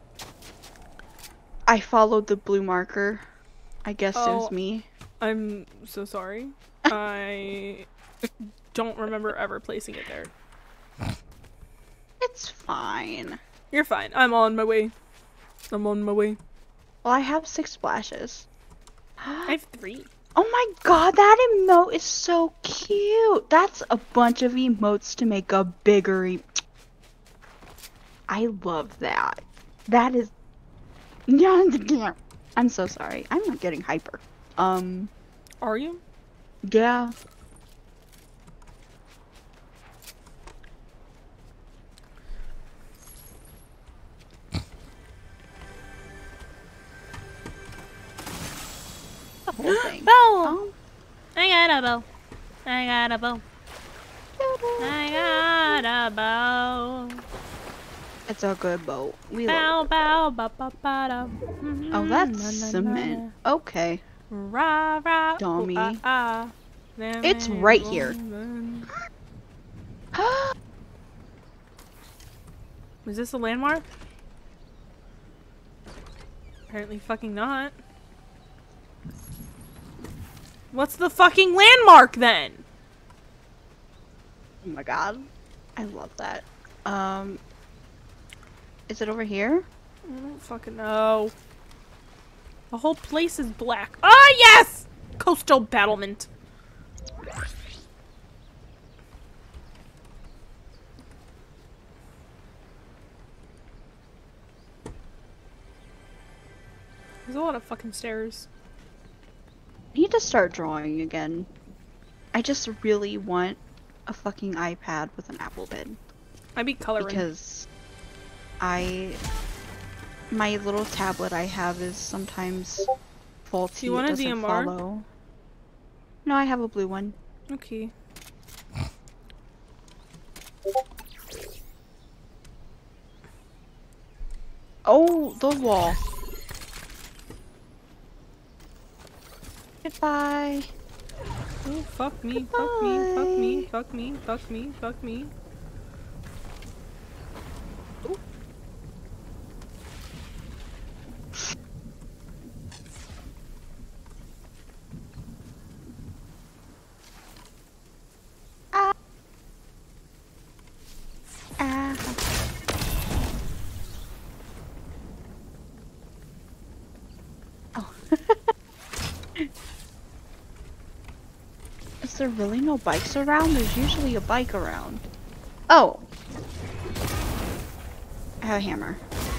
I followed the blue marker. I guess it Oh. was me. I'm so sorry. I don't remember ever placing it there. It's fine. You're fine. I'm on my way. I'm on my way. Well, I have six splashes. I have three. Oh my god, that emote is so cute. That's a bunch of emotes to make a bigger e- I love that. That is... I'm so sorry. I'm not getting hyper. Um... Are you? Yeah. The whole thing. Bow! Oh. I got a bow. I got a bow. I got a bow. It's a good boat. We Bow, love it. bow, ba, ba, ba, da. Oh, that's Na, na, na, cement. Okay. Rah, rah, Dummy. ooh, ah, ah. It's right here. Was this a landmark? Apparently fucking not. What's the fucking landmark then? Oh my god. I love that. Um... Is it over here? I don't fucking know. The whole place is black. Ah, yes! Coastal battlement. There's a lot of fucking stairs. I need to start drawing again. I just really want a fucking iPad with an Apple Pen. I be coloring. Because I... my little tablet I have is sometimes faulty. You want it a doesn't D M R? follow. No, I have a blue one. Okay. Oh, the wall. Goodbye. Oh, fuck me, fuck me, fuck me, fuck me, fuck me, fuck me. Ooh. Ah. Ah. Oh. Is there really no bikes around? There's usually a bike around. Oh. I have a hammer.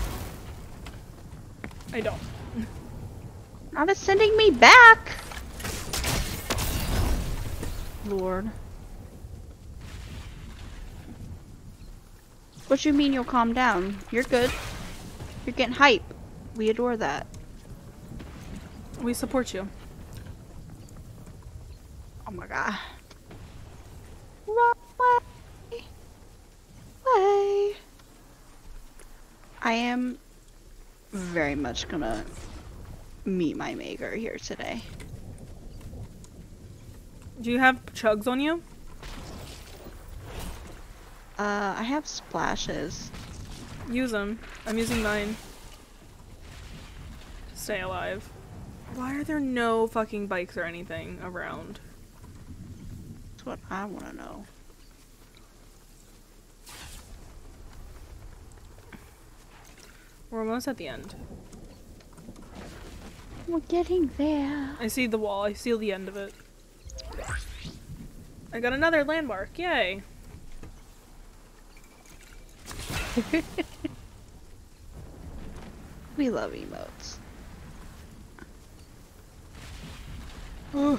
I don't. Not it's sending me back! Lord. What you mean you'll calm down? You're good. You're getting hype. We adore that. We support you. Oh my god. Run away. Way. I am very much gonna meet my maker here today. Do you have chugs on you? Uh, I have splashes. Use them. I'm using mine. To stay alive. Why are there no fucking bikes or anything around? That's what I want to know. We're almost at the end. We're getting there. I see the wall. I see the end of it. I got another landmark. Yay. We love emotes. Ooh.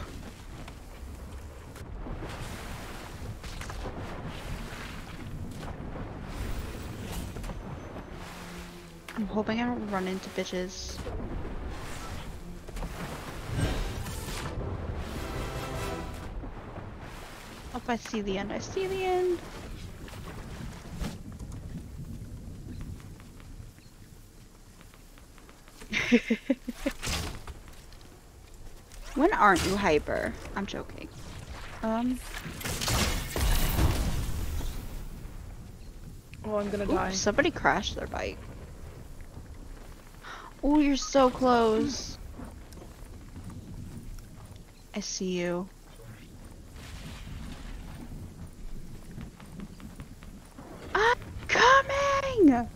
I'm hoping I don't run into bitches. I see the end. I see the end. When aren't you hyper? I'm joking. Um. Oh, I'm gonna Oops, die. somebody crashed their bike. Oh, you're so close. I see you. I'm coming!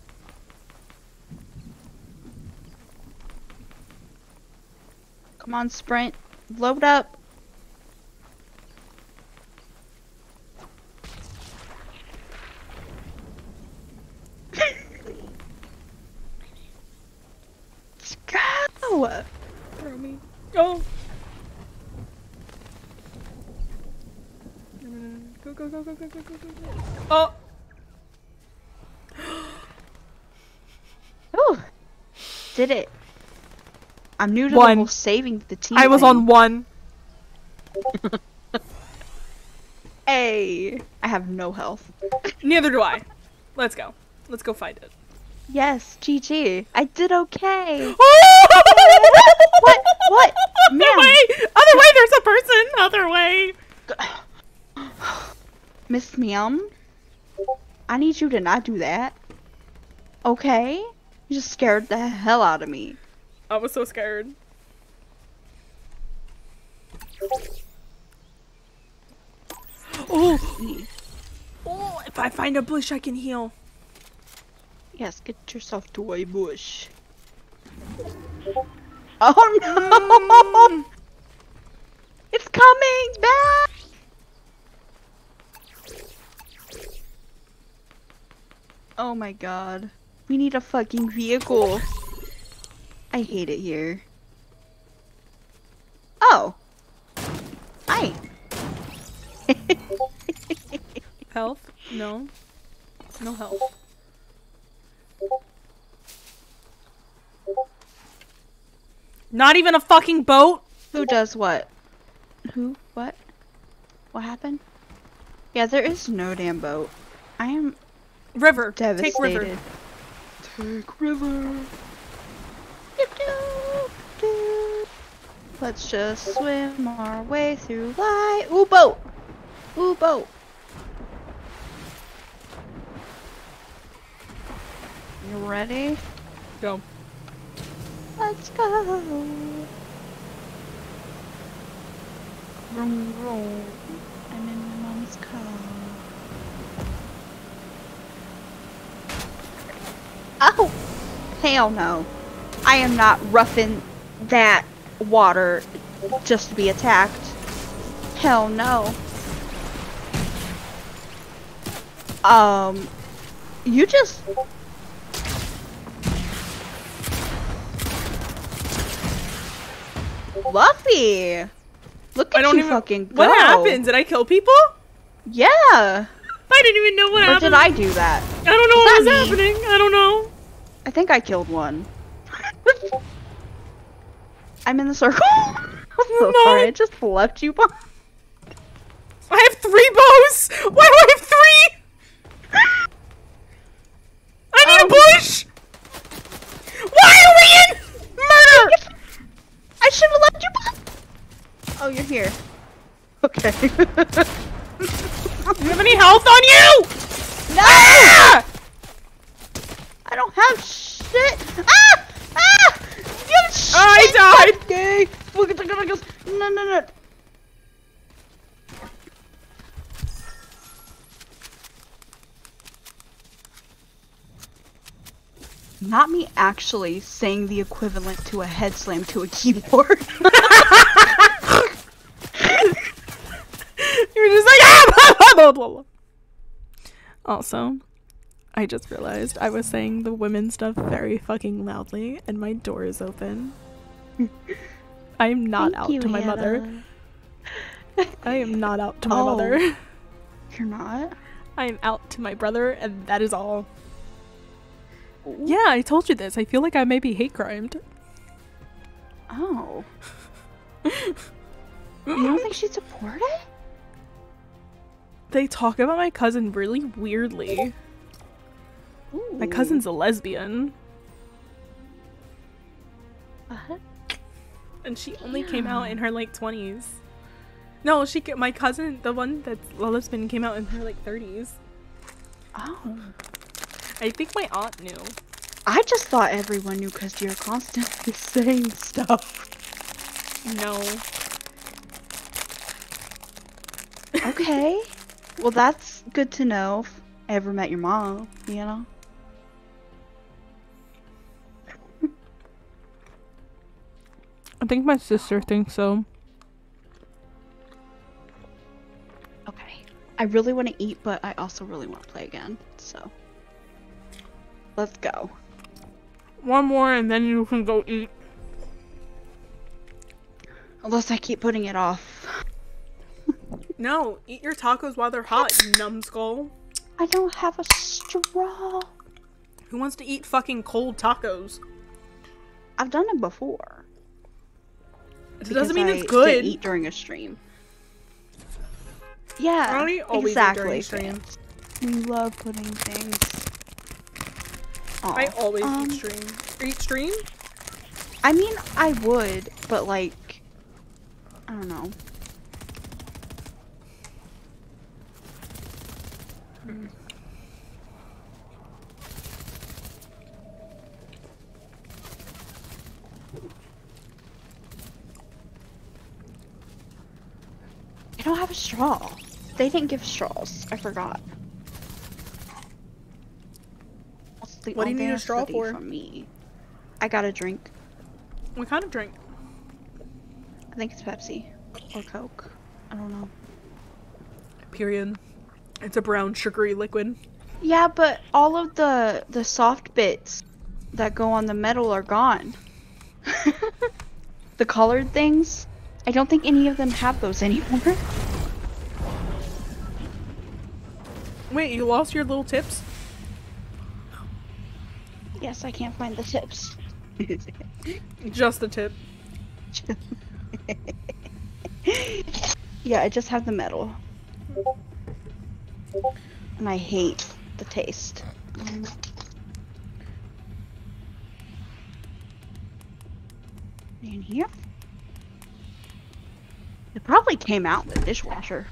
Come on, sprint. Load up. Let's go! Throw me. Go. Go, go, go, go, go, go, go, go. Oh! Ooh. Did it. I'm new to One. the whole saving the team I was thing. on one. Hey! I have no health. Neither do I. Let's go. Let's go fight it. Yes, G G. I did okay. what? What? Other Ma'am. way! Other way, there's a person! Other way! Miss Meow, I need you to not do that. Okay? You just scared the hell out of me. I was so scared. Oh! Oh, if I find a bush, I can heal. Yes, get yourself to a bush. Oh no! Mm. It's coming back! Oh my god. We need a fucking vehicle. I hate it here. Oh. Hi. Health? No. No health. Not even a fucking boat? Who does what? Who? What? What happened? Yeah, there is no damn boat. I am River. devastated. Take river. Take river. Do-do-do. Let's just swim our way through life. Ooh, boat! Ooh, boat! You ready? Go. Let's go! Vroom, vroom. I'm in my mom's car. Oh! Hell no. I am not roughing that water just to be attacked. Hell no. Um, you just... Fluffy! Look at I don't you even- fucking go. What happened? Did I kill people? Yeah! I didn't even know what Or happened. did I do that? I don't know Was what was that me? happening. I don't know. I think I killed one. I'm in the circle. I'm so No. sorry, I just left you behind. I have three bows. Why do I have three? I need Um. a bush. Why are we in murder? I should have left you behind. Oh, you're here. Okay. Do you have any health on you? No! Ah! I don't have shit. Ah! Ah! You have shit. I died. Okay. Look at the guys. No, no, no. Not me actually saying the equivalent to a head slam to a keyboard. You were just like, ah, blah, blah, blah, blah. Also, I just realized I was saying the women stuff very fucking loudly, and my door is open. I am not Thank out you, to my mother. Hannah. I am not out to my Oh. mother. You're not? I am out to my brother, and that is all. Yeah, I told you this. I feel like I may be hate crimed. Oh. You don't think she'd support it? They talk about my cousin really weirdly. Ooh. My cousin's a lesbian. What? And she only came out in her like twenties. No, she ca- my cousin, the one that's a lesbian, came out in her like thirties. Oh. I think my aunt knew. I just thought everyone knew because you're constantly saying stuff. No. Okay. Well, that's good to know if I ever met your mom, you know? I think my sister thinks so. Okay. I really want to eat, but I also really want to play again, so. Let's go. One more and then you can go eat. Unless I keep putting it off. No, eat your tacos while they're hot, you numbskull. I don't have a straw. Who wants to eat fucking cold tacos? I've done it before. It doesn't mean I it's good. didn't eat during a stream. Yeah, I don't always exactly. eat during fans. We love putting things. Aw, I always um, eat stream. Eat stream? I mean, I would, but like, I don't know. Hmm. I don't have a straw. They didn't give straws. I forgot. That's the What do you need a straw audacity for? From me. I got a drink. What kind of drink? I think it's Pepsi or Coke. I don't know. Period. It's a brown sugary liquid. Yeah, but all of the the soft bits that go on the metal are gone. The colored things. I don't think any of them have those anymore. Wait, you lost your little tips? Yes, I can't find the tips. Just the tip. Yeah, I just have the metal. And I hate the taste. In here? It probably came out in the dishwasher.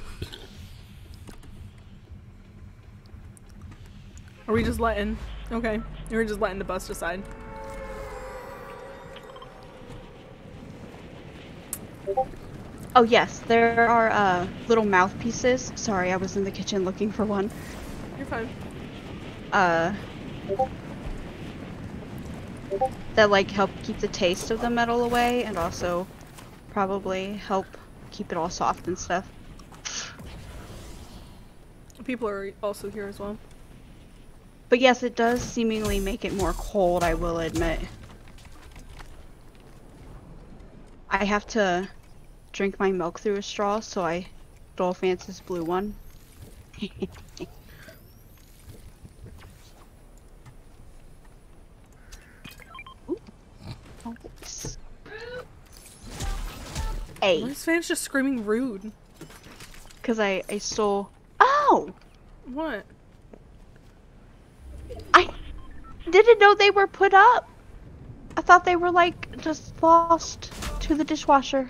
Are we just letting? Okay. You're just letting the bus decide. Oh yes, there are uh, little mouthpieces. Sorry, I was in the kitchen looking for one. You're fine. Uh, that like help keep the taste of the metal away and also probably help keep it all soft and stuff. People are also here as well. But yes, it does seemingly make it more cold, I will admit. I have to drink my milk through a straw, so I stole Fance's blue one. Ooh. Oh, s- Hey, Why is Vance just screaming rude? because I, I stole... Oh! What? I didn't know they were put up. I thought they were like just lost to the dishwasher.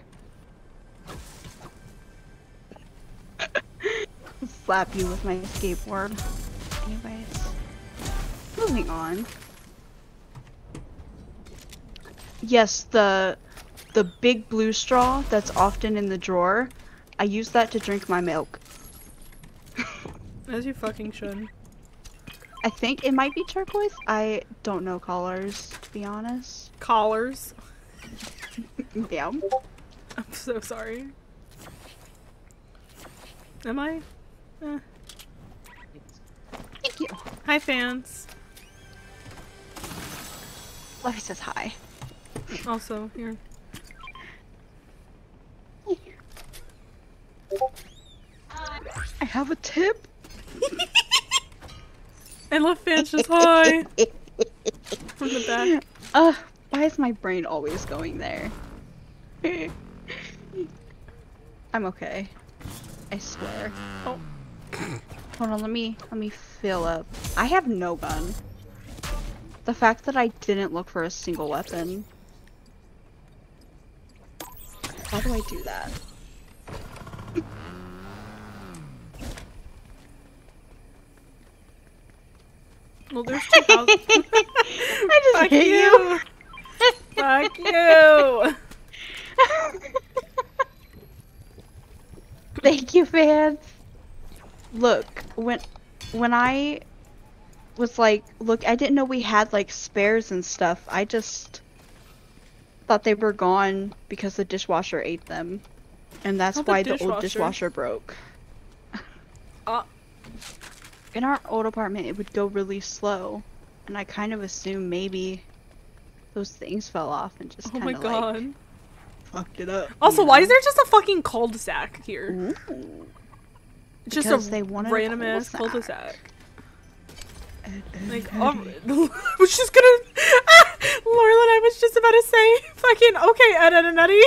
Slap you with my skateboard. Anyways, moving on. Yes, the the big blue straw that's often in the drawer. I use that to drink my milk. As you fucking should. I think it might be turquoise. I don't know colors, to be honest. Collars. Yeah. I'm so sorry. Am I? Eh. Thank you. Hi, fans. Luffy says hi. Also, here. I have a tip. I love fans just hi. From the back. Uh, why is my brain always going there? I'm okay. I swear. Oh, Hold on, let me let me fill up. I have no gun. The fact that I didn't look for a single weapon. How do I do that? Well, there's two thousand. I just Fuck hit you. you. Fuck you. Thank you, fans. Look, when when I was like, look, I didn't know we had like spares and stuff. I just thought they were gone because the dishwasher ate them, and that's Not the why the old dishwasher. dishwasher broke. Uh, In our old apartment, it would go really slow, and I kind of assumed maybe those things fell off and just oh my kind of god. like fucked it up. Also, you why know? is there just a fucking cul-de-sac here? Ooh. Just Because a they wanted a random ass cul-de-sac. cul-de-sac. Like, um, I was just gonna. Ah, Lorllive, I was just about to say, fucking okay, Ed, Ed, and Eddie.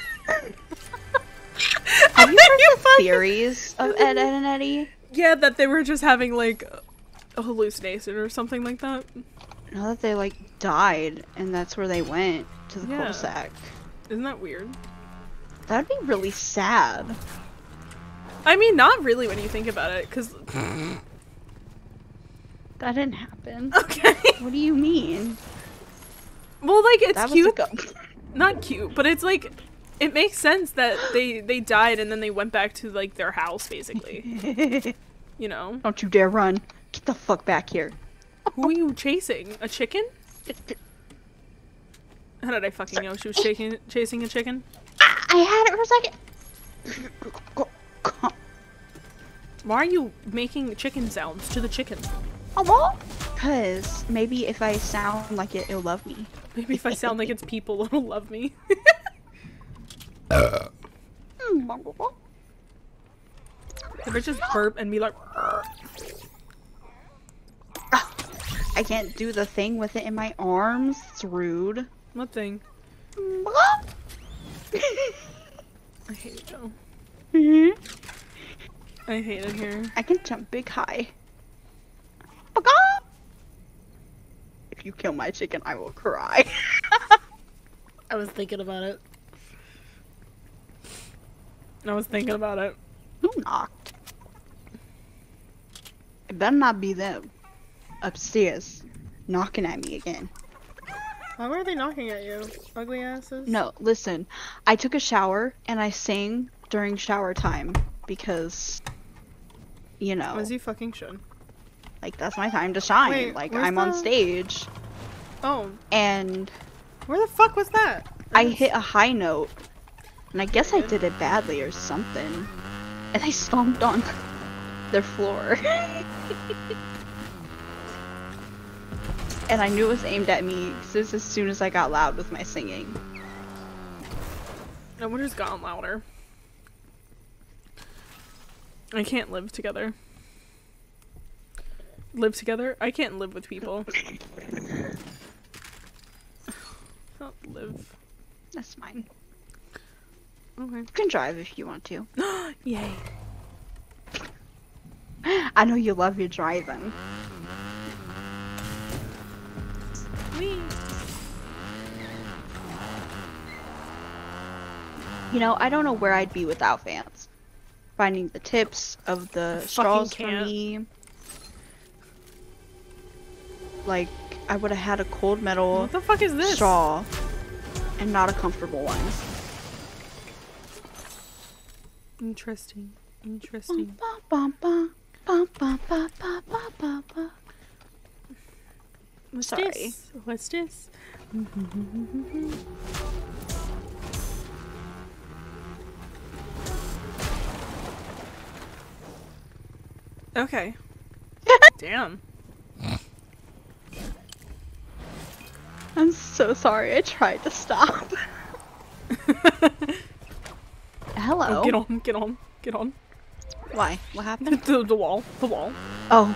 Have you heard You the fucking- theories of Ed, Ed, and Eddie? Yeah, that they were just having like a hallucination or something like that. Now that they like died, and that's where they went to the Yeah. cul-de-sac. Isn't that weird? That'd be really sad. I mean, not really when you think about it, because. That didn't happen. Okay. What do you mean? Well, like, it's That cute. was a go- Not cute, but it's like. It makes sense that they they died and then they went back to like their house, basically. You know? Don't you dare run. Get the fuck back here. Who are you chasing? A chicken? How did I fucking know she was shaking, chasing a chicken? I had it for a second. Go- go- Why are you making chicken sounds to the chicken? Hello? Cause maybe if I sound like it, it'll love me. Maybe if I sound like it's people, it'll love me. Uh, If I just burp and be like, I can't do the thing with it in my arms. It's rude. what thing? I hate it though. Mhm. I hate it here. I can jump big high. If you kill my chicken, I will cry. I was thinking about it. I was thinking about it. Who knocked? It better not be them. Upstairs. Knocking at me again. Why were they knocking at you? Ugly asses? No, listen. I took a shower and I sang during shower time because, you know, As you fucking should. like that's my time to shine. Wait, like where's I'm on the- stage Oh, and where the fuck was that? I hit a high note and I guess I did it badly or something. And I stomped on their floor. And I knew it was aimed at me because as soon as I got loud with my singing. I would have gotten louder. I can't live together. Live together? I can't live with people. Not live. That's fine. Okay. You can drive if you want to. Yay. I know you love your driving. Whee. You know, I don't know where I'd be without fans. Finding the tips of the straws for can't. me. Like, I would have had a cold metal What the fuck is this? straw and not a comfortable one. Interesting. Interesting. Bum, bum, bum, bum, bum, bum, bum, bum, bum. What's Sorry. this? What's this? Okay. Damn. I'm so sorry, I tried to stop. Hello. Oh, get on, get on, get on. Why? What happened? the, the wall, the wall. Oh.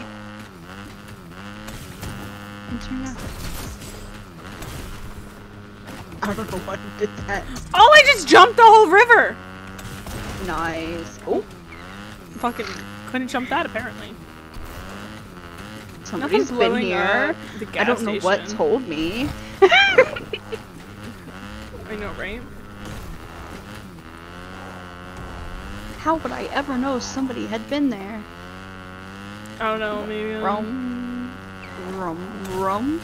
Internet. I don't know what did that. Oh, I just jumped the whole river! Nice. Oh. Fucking Couldn't jump that apparently. Somebody's been blowing here. up the gas I don't know what station. told me. I know, right? How would I ever know somebody had been there? I don't know, maybe. um, Rum, rum, rum.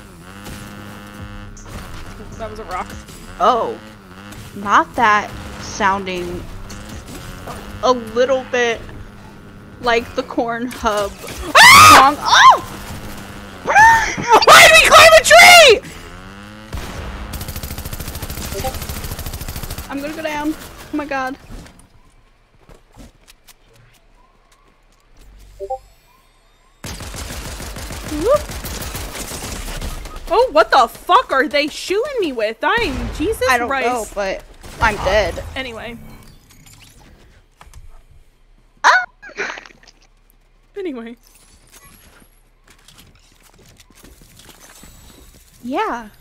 That was a rock. Oh, not that sounding a little bit like the corn hub. Song. Oh! Why did we climb a tree? I'm gonna go down. Oh my god. Whoop. Oh, what the fuck are they shooting me with? I'm Jesus I don't Christ. know, but I'm dead. Anyway. Ah! Anyway. Yeah.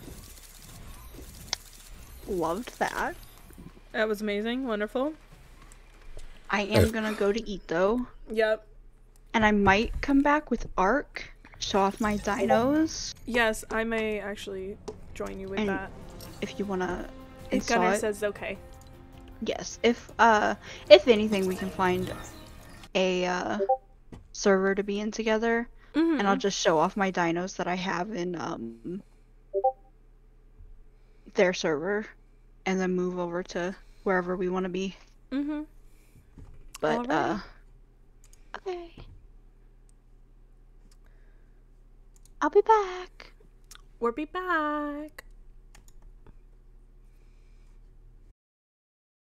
Loved that. That was amazing. Wonderful. I am gonna go to eat though. Yep. And I might come back with Ark. Show off my dinos. Yes, I may actually join you with And that. if you wanna If install Gunnar it. says okay. Yes. If uh if anything we can find a uh server to be in together. Mm-hmm. And I'll just show off my dinos that I have in um their server and then move over to wherever we want to be. Mm-hmm. But Alrighty. uh okay. I'll be back. We'll be back.